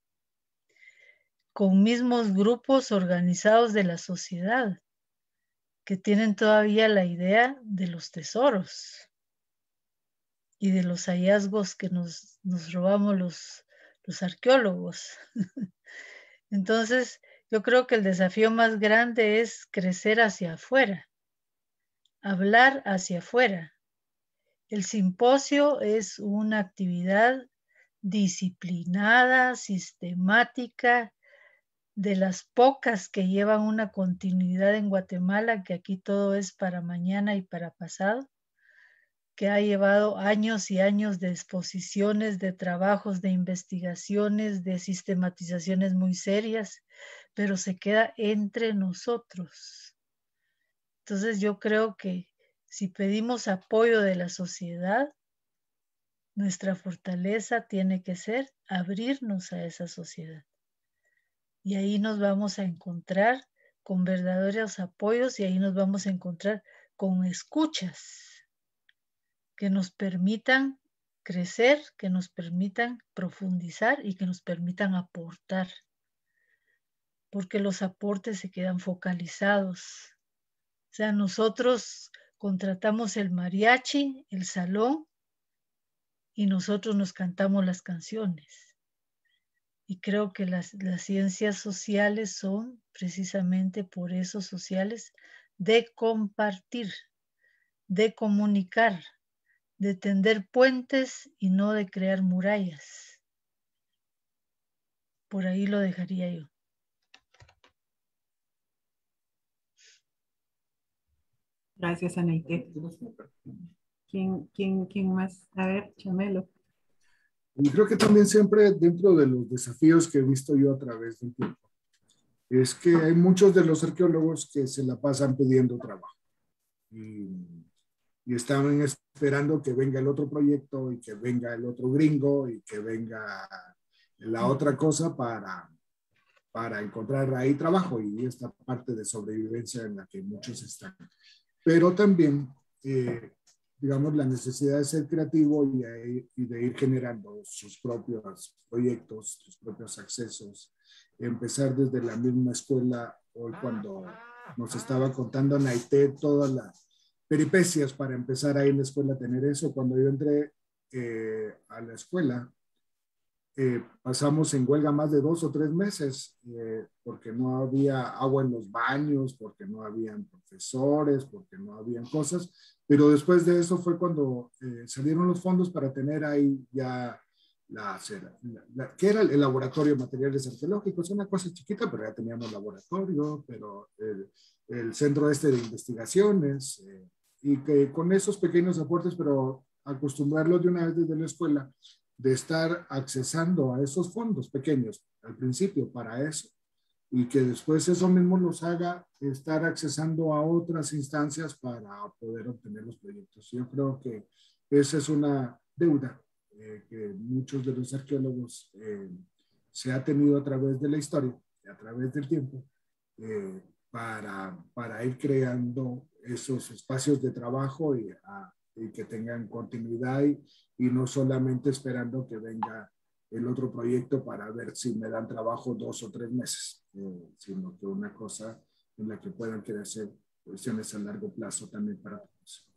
con mismos grupos organizados de la sociedad, que tienen todavía la idea de los tesoros y de los hallazgos que nos, nos robamos los, los arqueólogos. Entonces, yo creo que el desafío más grande es crecer hacia afuera, hablar hacia afuera. El simposio es una actividad disciplinada, sistemática, de las pocas que llevan una continuidad en Guatemala, que aquí todo es para mañana y para pasado, que ha llevado años y años de exposiciones, de trabajos, de investigaciones, de sistematizaciones muy serias, pero se queda entre nosotros. Entonces yo creo que si pedimos apoyo de la sociedad, nuestra fortaleza tiene que ser abrirnos a esa sociedad. Y ahí nos vamos a encontrar con verdaderos apoyos y ahí nos vamos a encontrar con escuchas que nos permitan crecer, que nos permitan profundizar y que nos permitan aportar. Porque los aportes se quedan focalizados. O sea, nosotros contratamos el mariachi, el salón, y nosotros nos cantamos las canciones. Y creo que las, las ciencias sociales son precisamente por eso sociales de compartir, de comunicar, de tender puentes y no de crear murallas. Por ahí lo dejaría yo. Gracias, Anaite. ¿Quién, quién, quién más? A ver, Chamelo. Y creo que también siempre dentro de los desafíos que he visto yo a través del tiempo, es que hay muchos de los arqueólogos que se la pasan pidiendo trabajo. Y, y están esperando que venga el otro proyecto y que venga el otro gringo y que venga la otra cosa para, para encontrar ahí trabajo y esta parte de sobrevivencia en la que muchos están. Pero también, eh, digamos, la necesidad de ser creativo y, y de ir generando sus propios proyectos, sus propios accesos. Empezar desde la misma escuela, hoy cuando nos estaba contando Anaite todas las peripecias para empezar ahí en la escuela a tener eso. Cuando yo entré eh, a la escuela, eh, pasamos en huelga más de dos o tres meses eh, porque no había agua en los baños, porque no habían profesores, porque no habían cosas, pero después de eso fue cuando eh, salieron los fondos para tener ahí ya la, la, la que era el laboratorio de materiales arqueológicos, una cosa chiquita, pero ya teníamos laboratorio, pero eh, el Centro Este de Investigaciones, eh, y que con esos pequeños aportes, pero acostumbrarlos de una vez desde la escuela, de estar accesando a esos fondos pequeños al principio para eso, y que después eso mismo los haga estar accesando a otras instancias para poder obtener los proyectos. Yo creo que esa es una deuda eh, que muchos de los arqueólogos eh, se ha tenido a través de la historia, a través del tiempo, eh, para, para ir creando esos espacios de trabajo y, a, y que tengan continuidad y, y no solamente esperando que venga el otro proyecto para ver si me dan trabajo dos o tres meses, eh, sino que una cosa en la que puedan crecer cuestiones a largo plazo también para todos.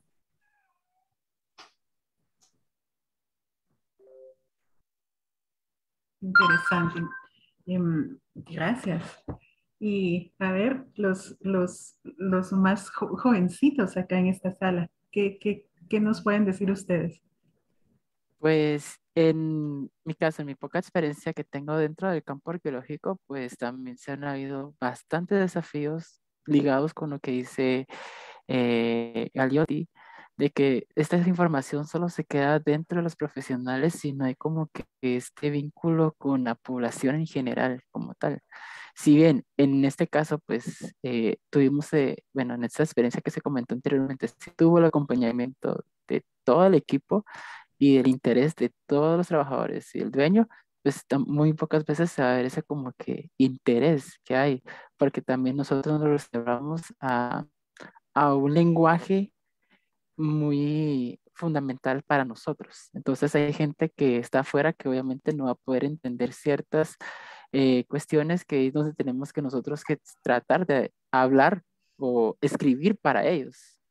Interesante. Um, gracias. Y a ver, los, los, los más jo jovencitos acá en esta sala, ¿qué, qué, qué nos pueden decir ustedes? Pues en mi caso, en mi poca experiencia que tengo dentro del campo arqueológico, pues también se han habido bastantes desafíos ligados con lo que dice eh, Galeotti, de que esta información solo se queda dentro de los profesionales y no hay como que este vínculo con la población en general como tal. Si bien en este caso, pues eh, tuvimos, eh, bueno, en esta experiencia que se comentó anteriormente, sí tuvo el acompañamiento de todo el equipo y el interés de todos los trabajadores y el dueño, pues tam- muy pocas veces se va a ver ese como que interés que hay, porque también nosotros nos reservamos a, a un lenguaje muy fundamental para nosotros. Entonces hay gente que está afuera que obviamente no va a poder entender ciertas eh, cuestiones que es donde tenemos que nosotros que tratar de hablar o escribir para ellos.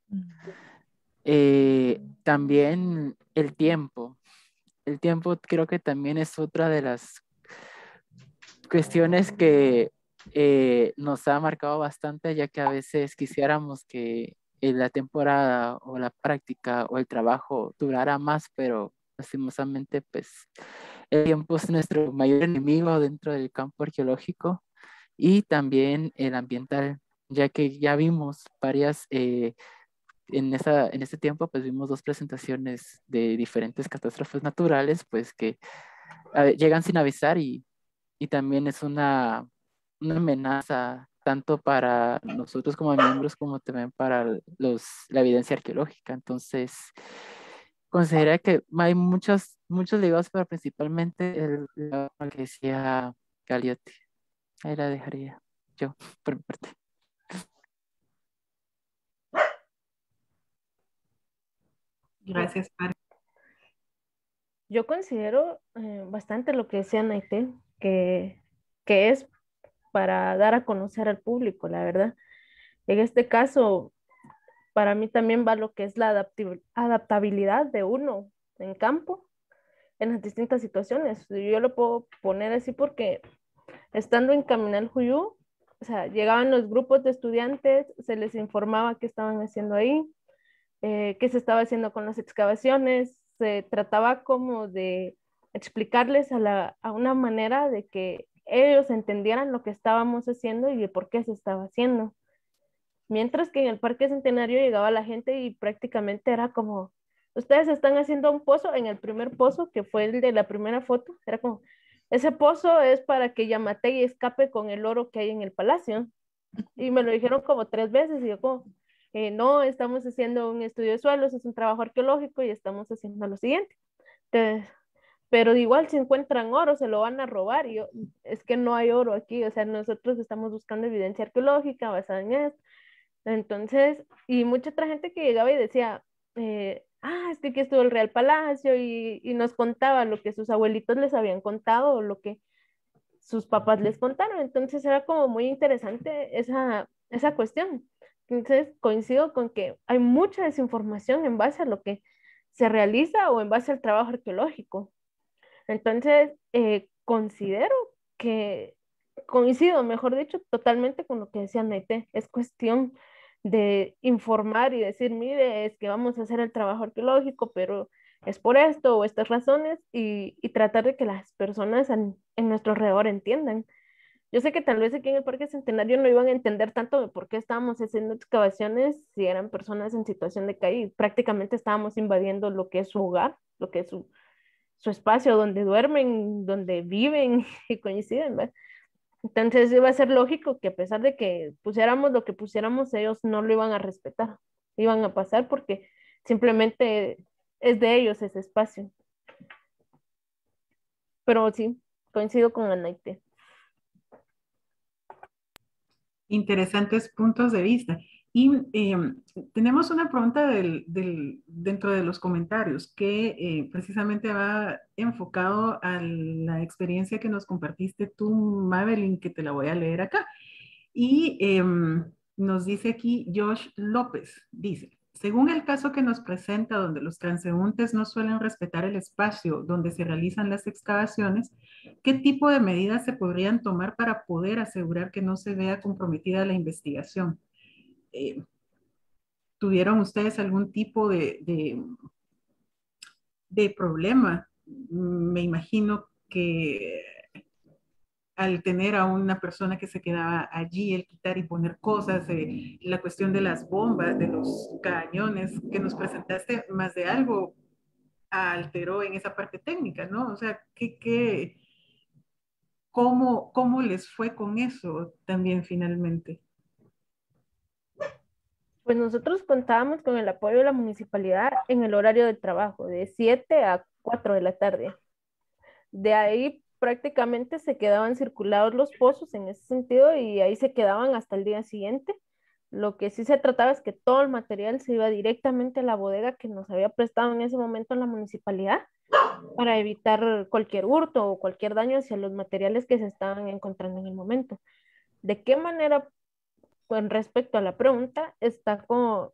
Eh, también el tiempo. El tiempo creo que también es otra de las cuestiones que eh, nos ha marcado bastante, ya que a veces quisiéramos que eh, la temporada o la práctica o el trabajo durara más, pero lastimosamente pues el tiempo es nuestro mayor enemigo dentro del campo arqueológico y también el ambiental, ya que ya vimos varias, eh, en, esa, en este tiempo pues vimos dos presentaciones de diferentes catástrofes naturales, pues que a ver, llegan sin avisar y, y también es una, una amenaza tanto para nosotros como miembros como también para los, la evidencia arqueológica. Entonces, considera que hay muchos, muchos ligados, pero principalmente el, lo que decía Galeotti. Ahí la dejaría yo, por mi parte. Gracias, Mari. Yo considero eh, bastante lo que decía Naité, que, que es para dar a conocer al público, la verdad. En este caso, para mí también va lo que es la adapti- adaptabilidad de uno en campo, en las distintas situaciones. Yo lo puedo poner así porque estando en Caminal Juyú, o sea, llegaban los grupos de estudiantes, se les informaba qué estaban haciendo ahí, eh, qué se estaba haciendo con las excavaciones, se trataba como de explicarles a, la, a una manera de que ellos entendieran lo que estábamos haciendo y de por qué se estaba haciendo. Mientras que en el Parque Centenario llegaba la gente y prácticamente era como, ustedes están haciendo un pozo, en el primer pozo, que fue el de la primera foto, era como, ese pozo es para que Yamatei escape con el oro que hay en el palacio. Y me lo dijeron como tres veces y yo como, eh, no, estamos haciendo un estudio de suelos, es un trabajo arqueológico y estamos haciendo lo siguiente. Entonces, pero igual si encuentran oro, se lo van a robar. Y yo, es que no hay oro aquí, o sea, nosotros estamos buscando evidencia arqueológica basada en esto. Entonces, y mucha otra gente que llegaba y decía, eh, ah, es que aquí estuvo el Real Palacio y, y nos contaba lo que sus abuelitos les habían contado o lo que sus papás les contaron. Entonces era como muy interesante esa, esa cuestión. Entonces coincido con que hay mucha desinformación en base a lo que se realiza o en base al trabajo arqueológico. Entonces, eh, considero que coincido, mejor dicho, totalmente con lo que decía Naité. Es cuestión de informar y decir, mire, es que vamos a hacer el trabajo arqueológico, pero es por esto o estas razones y, y tratar de que las personas en, en nuestro alrededor entiendan. Yo sé que tal vez aquí en el Parque Centenario no iban a entender tanto de por qué estábamos haciendo excavaciones si eran personas en situación de calle. Y prácticamente estábamos invadiendo lo que es su hogar, lo que es su, su espacio donde duermen, donde viven y coinciden, ¿verdad? Entonces iba a ser lógico que a pesar de que pusiéramos lo que pusiéramos, ellos no lo iban a respetar, iban a pasar porque simplemente es de ellos ese espacio. Pero sí, coincido con Anaite. Interesantes puntos de vista. Y eh, tenemos una pregunta del, del, dentro de los comentarios que eh, precisamente va enfocado a la experiencia que nos compartiste tú, Madeline, que te la voy a leer acá. Y eh, nos dice aquí Josh López, dice, según el caso que nos presenta donde los transeúntes no suelen respetar el espacio donde se realizan las excavaciones, ¿qué tipo de medidas se podrían tomar para poder asegurar que no se vea comprometida la investigación? Eh, ¿Tuvieron ustedes algún tipo de, de, de problema? Me imagino que al tener a una persona que se quedaba allí, el quitar y poner cosas, eh, la cuestión de las bombas, de los cañones que nos presentaste, más de algo alteró en esa parte técnica, ¿no? O sea, ¿qué, qué, cómo, cómo les fue con eso también finalmente? Pues nosotros contábamos con el apoyo de la municipalidad en el horario de trabajo, de siete a cuatro de la tarde. De ahí prácticamente se quedaban circulados los pozos en ese sentido y ahí se quedaban hasta el día siguiente. Lo que sí se trataba es que todo el material se iba directamente a la bodega que nos había prestado en ese momento la municipalidad para evitar cualquier hurto o cualquier daño hacia los materiales que se estaban encontrando en el momento. ¿De qué manera, con respecto a la pregunta, está como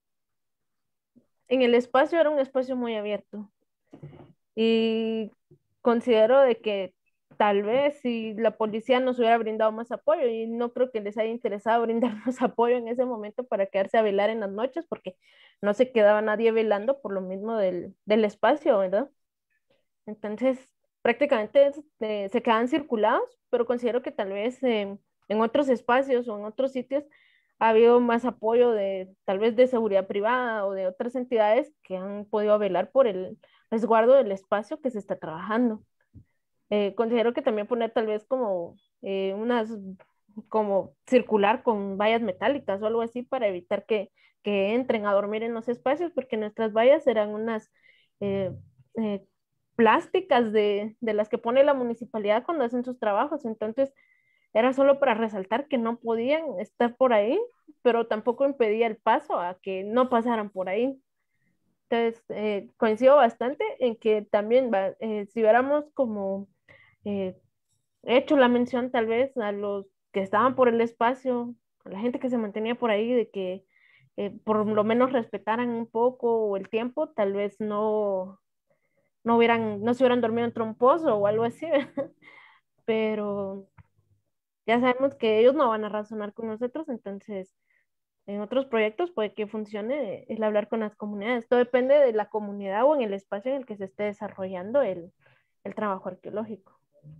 en el espacio? Era un espacio muy abierto y considero de que tal vez si la policía nos hubiera brindado más apoyo, y no creo que les haya interesado brindarnos apoyo en ese momento para quedarse a velar en las noches, porque no se quedaba nadie velando por lo mismo del, del espacio, ¿verdad? Entonces, prácticamente eh, se quedan circulados, pero considero que tal vez eh, en otros espacios o en otros sitios ha habido más apoyo de tal vez de seguridad privada o de otras entidades que han podido velar por el resguardo del espacio que se está trabajando. Eh, considero que también poner tal vez como eh, unas, como circular con vallas metálicas o algo así para evitar que, que entren a dormir en los espacios, porque nuestras vallas eran unas eh, eh, plásticas de, de las que pone la municipalidad cuando hacen sus trabajos. Entonces, era solo para resaltar que no podían estar por ahí, pero tampoco impedía el paso a que no pasaran por ahí. Entonces, eh, coincido bastante en que también va, eh, si hubiéramos como eh, hecho la mención tal vez a los que estaban por el espacio, a la gente que se mantenía por ahí, de que eh, por lo menos respetaran un poco el tiempo, tal vez no, no hubieran, no se hubieran dormido en tromposo o algo así, pero ya sabemos que ellos no van a razonar con nosotros, entonces en otros proyectos puede que funcione el hablar con las comunidades. Todo depende de la comunidad o en el espacio en el que se esté desarrollando el, el trabajo arqueológico.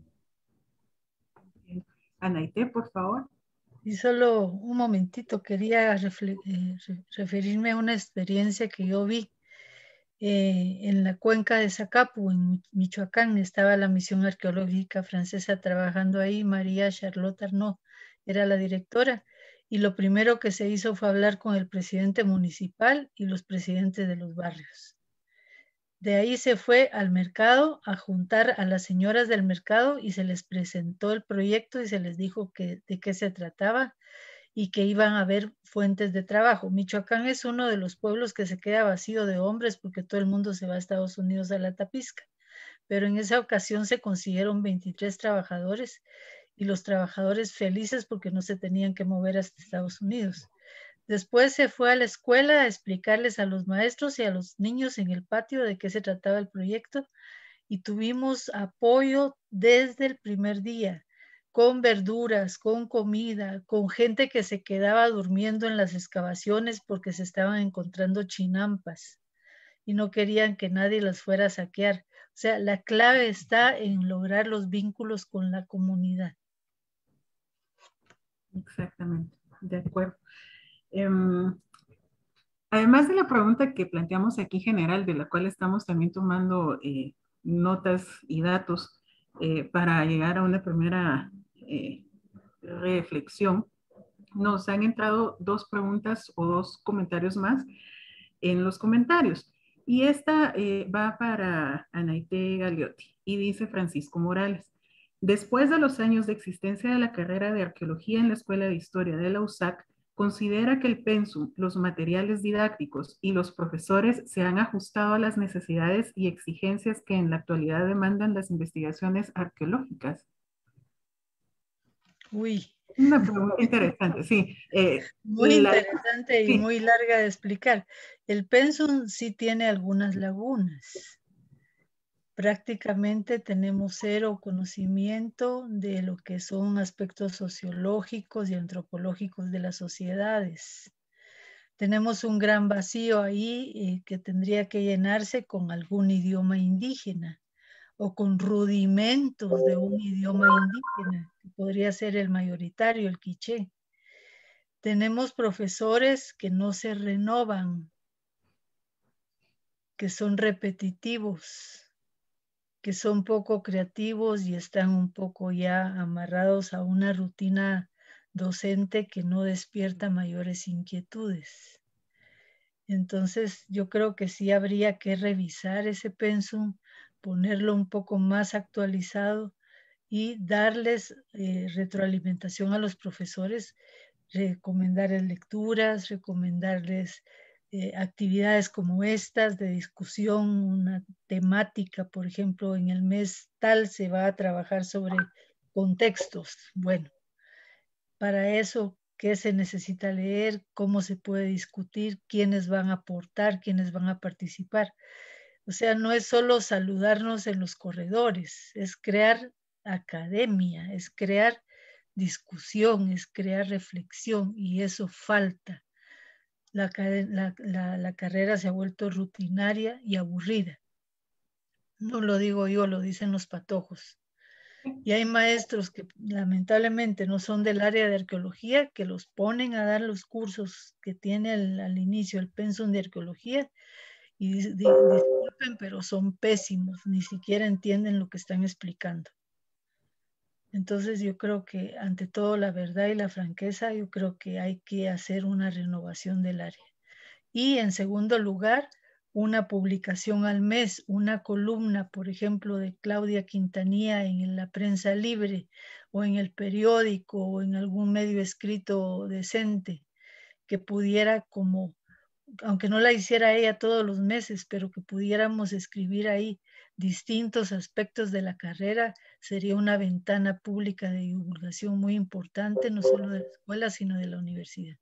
Anaite, por favor. Y solo un momentito, quería eh, referirme a una experiencia que yo vi eh, en la cuenca de Zacapu, en Michoacán. Estaba la misión arqueológica francesa trabajando ahí, María Charlotte Arnaud era la directora, y lo primero que se hizo fue hablar con el presidente municipal y los presidentes de los barrios. De ahí se fue al mercado a juntar a las señoras del mercado y se les presentó el proyecto y se les dijo que, de qué se trataba y que iban a haber fuentes de trabajo. Michoacán es uno de los pueblos que se queda vacío de hombres porque todo el mundo se va a Estados Unidos a la tapizca, pero en esa ocasión se consiguieron veintitrés trabajadores y los trabajadores felices porque no se tenían que mover hasta Estados Unidos. Después se fue a la escuela a explicarles a los maestros y a los niños en el patio de qué se trataba el proyecto y tuvimos apoyo desde el primer día, con verduras, con comida, con gente que se quedaba durmiendo en las excavaciones porque se estaban encontrando chinampas y no querían que nadie las fuera a saquear. O sea, la clave está en lograr los vínculos con la comunidad. Exactamente, de acuerdo. Um, además de la pregunta que planteamos aquí general, de la cual estamos también tomando eh, notas y datos eh, para llegar a una primera eh, reflexión, nos han entrado dos preguntas o dos comentarios más en los comentarios. Y esta eh, va para Anaite Gagliotti y dice Francisco Morales. Después de los años de existencia de la carrera de arqueología en la Escuela de Historia de la U S A C, ¿considera que el pensum, los materiales didácticos y los profesores se han ajustado a las necesidades y exigencias que en la actualidad demandan las investigaciones arqueológicas? Uy. Una pregunta interesante, sí. Eh, muy la, interesante y sí. muy larga de explicar. El pensum sí tiene algunas lagunas. Prácticamente tenemos cero conocimiento de lo que son aspectos sociológicos y antropológicos de las sociedades. Tenemos un gran vacío ahí eh, que tendría que llenarse con algún idioma indígena o con rudimentos de un idioma indígena, que podría ser el mayoritario, el quiché. Tenemos profesores que no se renovan, que son repetitivos, que son poco creativos y están un poco ya amarrados a una rutina docente que no despierta mayores inquietudes. Entonces, yo creo que sí habría que revisar ese pensum, ponerlo un poco más actualizado y darles eh, retroalimentación a los profesores, recomendarles lecturas, recomendarles eh, actividades como estas de discusión, una temática, por ejemplo, en el mes tal se va a trabajar sobre contextos. Bueno, para eso, ¿qué se necesita leer? ¿Cómo se puede discutir? ¿Quiénes van a aportar? ¿Quiénes van a participar? O sea, no es solo saludarnos en los corredores, es crear academia, es crear discusión, es crear reflexión y eso falta. La, la, la, la carrera se ha vuelto rutinaria y aburrida. No lo digo yo, lo dicen los patojos. Y hay maestros que lamentablemente no son del área de arqueología, que los ponen a dar los cursos que tiene al, al inicio el pensum de arqueología y di, di, disculpen, pero son pésimos, ni siquiera entienden lo que están explicando. Entonces yo creo que ante todo la verdad y la franqueza, yo creo que hay que hacer una renovación del área. Y en segundo lugar, una publicación al mes, una columna, por ejemplo, de Claudia Quintanilla en la Prensa Libre o en el periódico o en algún medio escrito decente, que pudiera como, aunque no la hiciera ella todos los meses, pero que pudiéramos escribir ahí distintos aspectos de la carrera, sería una ventana pública de divulgación muy importante, no solo de la escuela, sino de la universidad.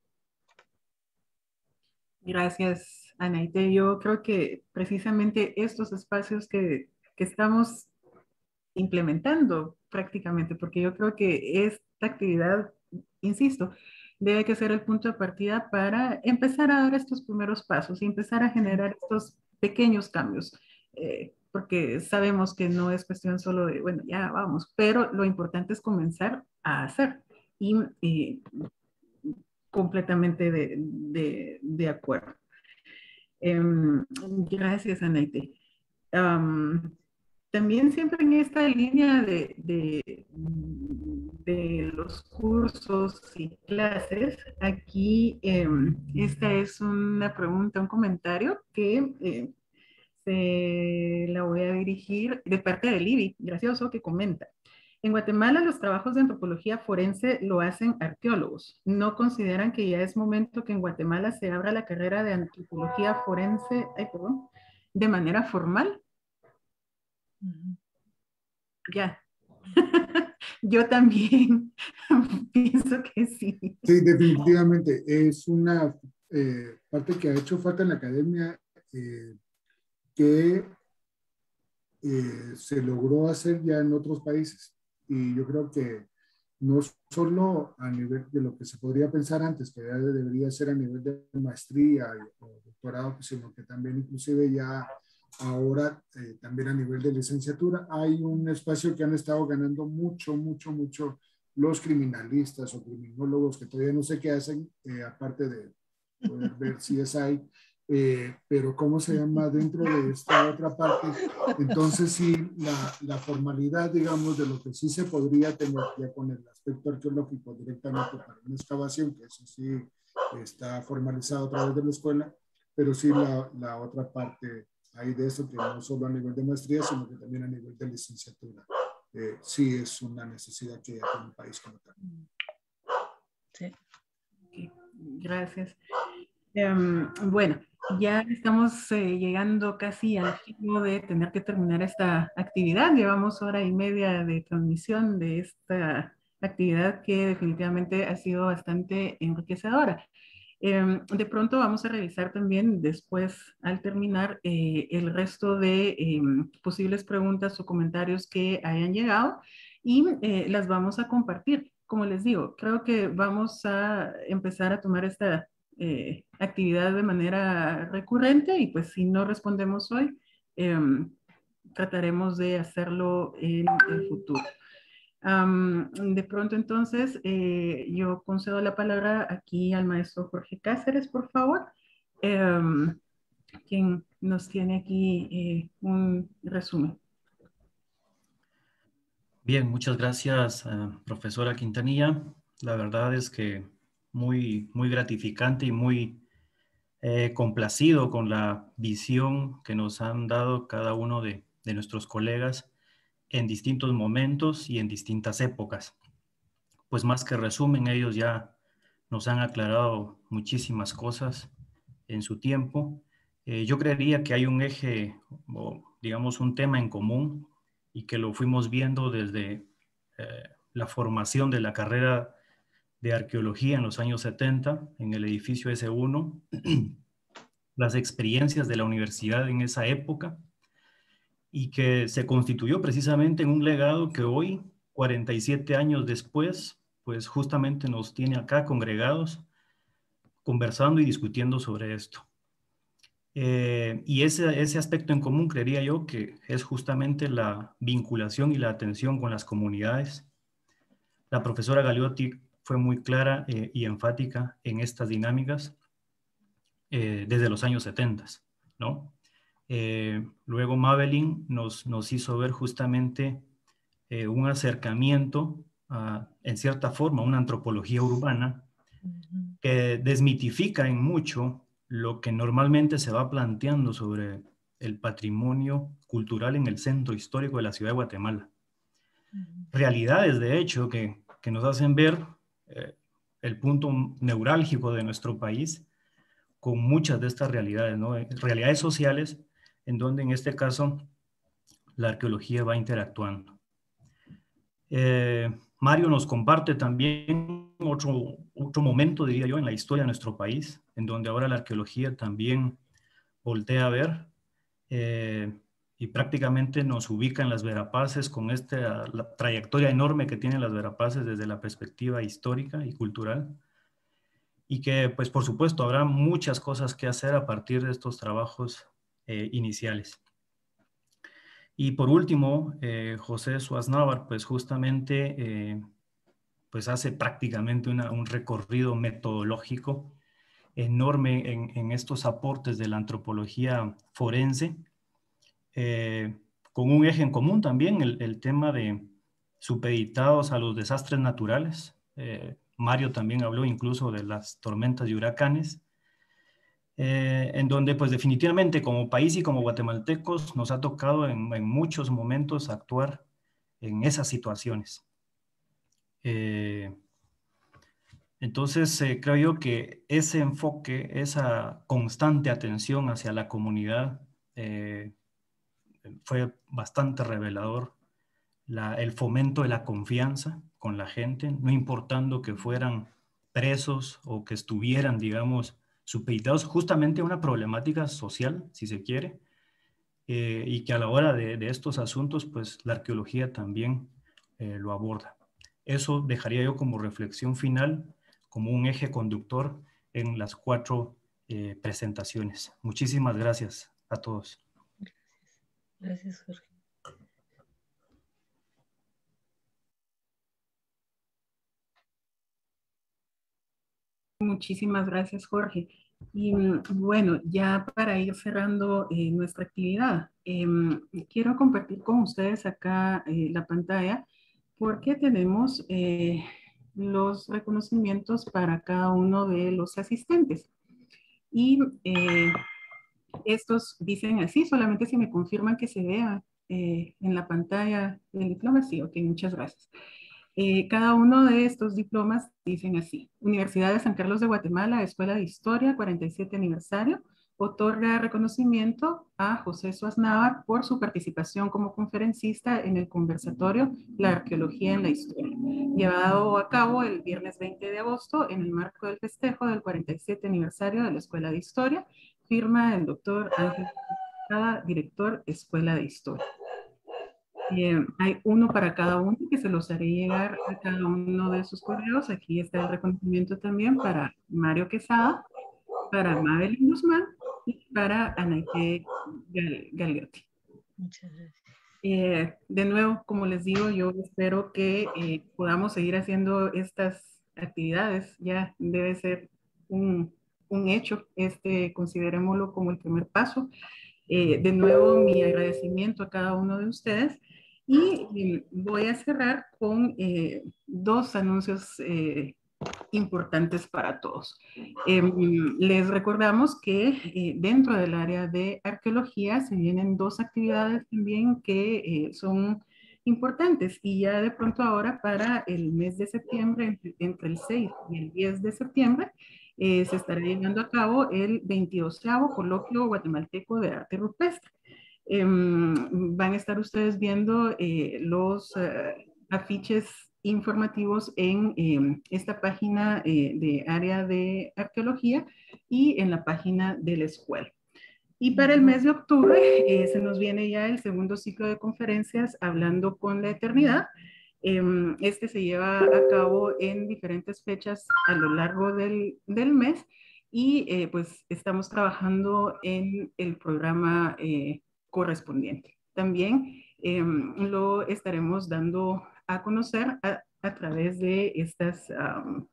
Gracias, Anaite. Yo creo que precisamente estos espacios que, que estamos implementando prácticamente, porque yo creo que esta actividad, insisto, debe que ser el punto de partida para empezar a dar estos primeros pasos y empezar a generar estos pequeños cambios, eh, porque sabemos que no es cuestión solo de, bueno, ya vamos, pero lo importante es comenzar a hacer y, y completamente de, de, de acuerdo. Um, gracias, Anaite. Um, también siempre en esta línea de, de, de los cursos y clases, aquí eh, esta es una pregunta, un comentario que eh, se la voy a dirigir de parte de Libby, gracioso, que comenta. En Guatemala los trabajos de antropología forense lo hacen arqueólogos. ¿No consideran que ya es momento que en Guatemala se abra la carrera de antropología forense, ay, perdón, de manera formal? Uh-huh. Ya. Yo también pienso que sí. Sí, definitivamente. Es una eh, parte que ha hecho falta en la academia eh, que eh, se logró hacer ya en otros países. Y yo creo que no solo a nivel de lo que se podría pensar antes, que ya debería ser a nivel de maestría o doctorado, sino que también inclusive ya ahora eh, también a nivel de licenciatura hay un espacio que han estado ganando mucho, mucho, mucho los criminalistas o criminólogos que todavía no sé qué hacen, eh, aparte de poder ver C S I, eh, pero ¿cómo se llama dentro de esta otra parte? Entonces sí, la, la formalidad, digamos, de lo que sí se podría tener ya con el aspecto arqueológico directamente para una excavación, que eso sí está formalizado a través de la escuela, pero sí la, la otra parte hay de eso, que no solo a nivel de maestría, sino que también a nivel de licenciatura. Eh, sí es una necesidad que ya tiene un país como tal. Sí. Okay, gracias. Um, bueno, ya estamos eh, llegando casi al fin de tener que terminar esta actividad. Llevamos hora y media de transmisión de esta actividad que definitivamente ha sido bastante enriquecedora. Eh, de pronto vamos a revisar también después, al terminar, eh, el resto de eh, posibles preguntas o comentarios que hayan llegado y eh, las vamos a compartir. Como les digo, creo que vamos a empezar a tomar esta eh, actividad de manera recurrente y pues si no respondemos hoy, eh, trataremos de hacerlo en el futuro. Um, de pronto entonces eh, yo concedo la palabra aquí al maestro Jorge Cáceres, por favor, um, quien nos tiene aquí eh, un resumen. Bien, muchas gracias, uh, profesora Quintanilla. La verdad es que muy, muy gratificante y muy eh, complacido con la visión que nos han dado cada uno de, de nuestros colegas en distintos momentos y en distintas épocas. Pues más que resumen, ellos ya nos han aclarado muchísimas cosas en su tiempo. Eh, yo creería que hay un eje, o digamos un tema en común, y que lo fuimos viendo desde eh, la formación de la carrera de arqueología en los años setenta, en el edificio ese uno, las experiencias de la universidad en esa época, y que se constituyó precisamente en un legado que hoy, cuarenta y siete años después, pues justamente nos tiene acá congregados, conversando y discutiendo sobre esto. Eh, y ese, ese aspecto en común, creería yo, que es justamente la vinculación y la atención con las comunidades. La profesora Galeotti fue muy clara eh, y enfática en estas dinámicas eh, desde los años setenta, ¿no? Eh, luego Mabelin nos, nos hizo ver justamente eh, un acercamiento a, en cierta forma, a una antropología urbana que desmitifica en mucho lo que normalmente se va planteando sobre el patrimonio cultural en el centro histórico de la ciudad de Guatemala. Realidades, de hecho, que, que nos hacen ver eh, el punto neurálgico de nuestro país con muchas de estas realidades, ¿no? Realidades sociales, en donde en este caso la arqueología va interactuando. Eh, Mario nos comparte también otro, otro momento, diría yo, en la historia de nuestro país, en donde ahora la arqueología también voltea a ver eh, y prácticamente nos ubica en las Verapaces con esta la trayectoria enorme que tienen las Verapaces desde la perspectiva histórica y cultural. Y que, pues, por supuesto, habrá muchas cosas que hacer a partir de estos trabajos eh, iniciales. Y por último, eh, José Suaznavar, pues justamente, eh, pues hace prácticamente una, un recorrido metodológico enorme en, en estos aportes de la antropología forense, eh, con un eje en común también, el, el tema de supeditados a los desastres naturales. Eh, Mario también habló incluso de las tormentas y huracanes, eh, en donde pues definitivamente como país y como guatemaltecos nos ha tocado en, en muchos momentos actuar en esas situaciones. Eh, entonces eh, creo yo que ese enfoque, esa constante atención hacia la comunidad eh, fue bastante revelador. La, el fomento de la confianza con la gente, no importando que fueran presos o que estuvieran, digamos, supeditados justamente a una problemática social, si se quiere, eh, y que a la hora de, de estos asuntos, pues la arqueología también eh, lo aborda. Eso dejaría yo como reflexión final, como un eje conductor en las cuatro eh, presentaciones. Muchísimas gracias a todos. Gracias, Jorge. Muchísimas gracias, Jorge. Y mm, bueno, ya para ir cerrando eh, nuestra actividad, em, quiero compartir con ustedes acá eh, la pantalla porque tenemos eh, los reconocimientos para cada uno de los asistentes. Y eh, estos dicen así, solamente si me confirman que se vea eh, en la pantalla el diploma. Sí, ok, muchas gracias. Eh, cada uno de estos diplomas dicen así: Universidad de San Carlos de Guatemala, Escuela de Historia, cuarenta y siete aniversario, otorga reconocimiento a José Suaznavar por su participación como conferencista en el conversatorio La Arqueología en la Historia, llevado a cabo el viernes veinte de agosto en el marco del festejo del cuarenta y siete aniversario de la Escuela de Historia. Firma el doctor Ángel, director Escuela de Historia. Eh, hay uno para cada uno que se los haré llegar a cada uno de sus correos. Aquí está el reconocimiento también para Mario Quesada, para Mabel Guzmán y para Anaite Gal Galgiotti. Muchas gracias. Eh, de nuevo, como les digo, yo espero que eh, podamos seguir haciendo estas actividades. Ya debe ser un, un hecho, este, considerémoslo como el primer paso. Eh, de nuevo, mi agradecimiento a cada uno de ustedes. Y eh, voy a cerrar con eh, dos anuncios eh, importantes para todos. Eh, les recordamos que eh, dentro del área de arqueología se vienen dos actividades también que eh, son importantes, y ya de pronto ahora para el mes de septiembre, entre, entre el seis y el diez de septiembre, eh, se estará llevando a cabo el veintidosavo Coloquio Guatemalteco de Arte Rupestre. Eh, van a estar ustedes viendo eh, los uh, afiches informativos en eh, esta página eh, de área de arqueología y en la página de la escuela. Y para el mes de octubre eh, se nos viene ya el segundo ciclo de conferencias Hablando con la Eternidad. Eh, este se lleva a cabo en diferentes fechas a lo largo del, del mes, y eh, pues estamos trabajando en el programa eh, correspondiente. También eh, lo estaremos dando a conocer a, a través de estas, um,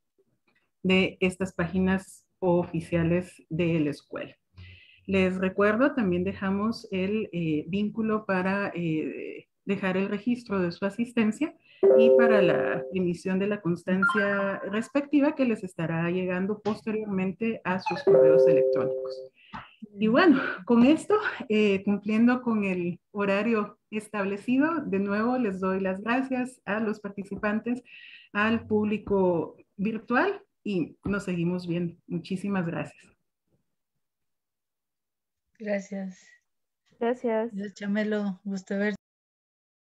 de estas páginas oficiales de la escuela. Les recuerdo, también dejamos el eh, vínculo para eh, dejar el registro de su asistencia y para la emisión de la constancia respectiva, que les estará llegando posteriormente a sus correos electrónicos. Y bueno, con esto, eh, cumpliendo con el horario establecido, de nuevo les doy las gracias a los participantes, al público virtual, y nos seguimos viendo. Muchísimas gracias. Gracias. Gracias. Chamelo, gusto verte.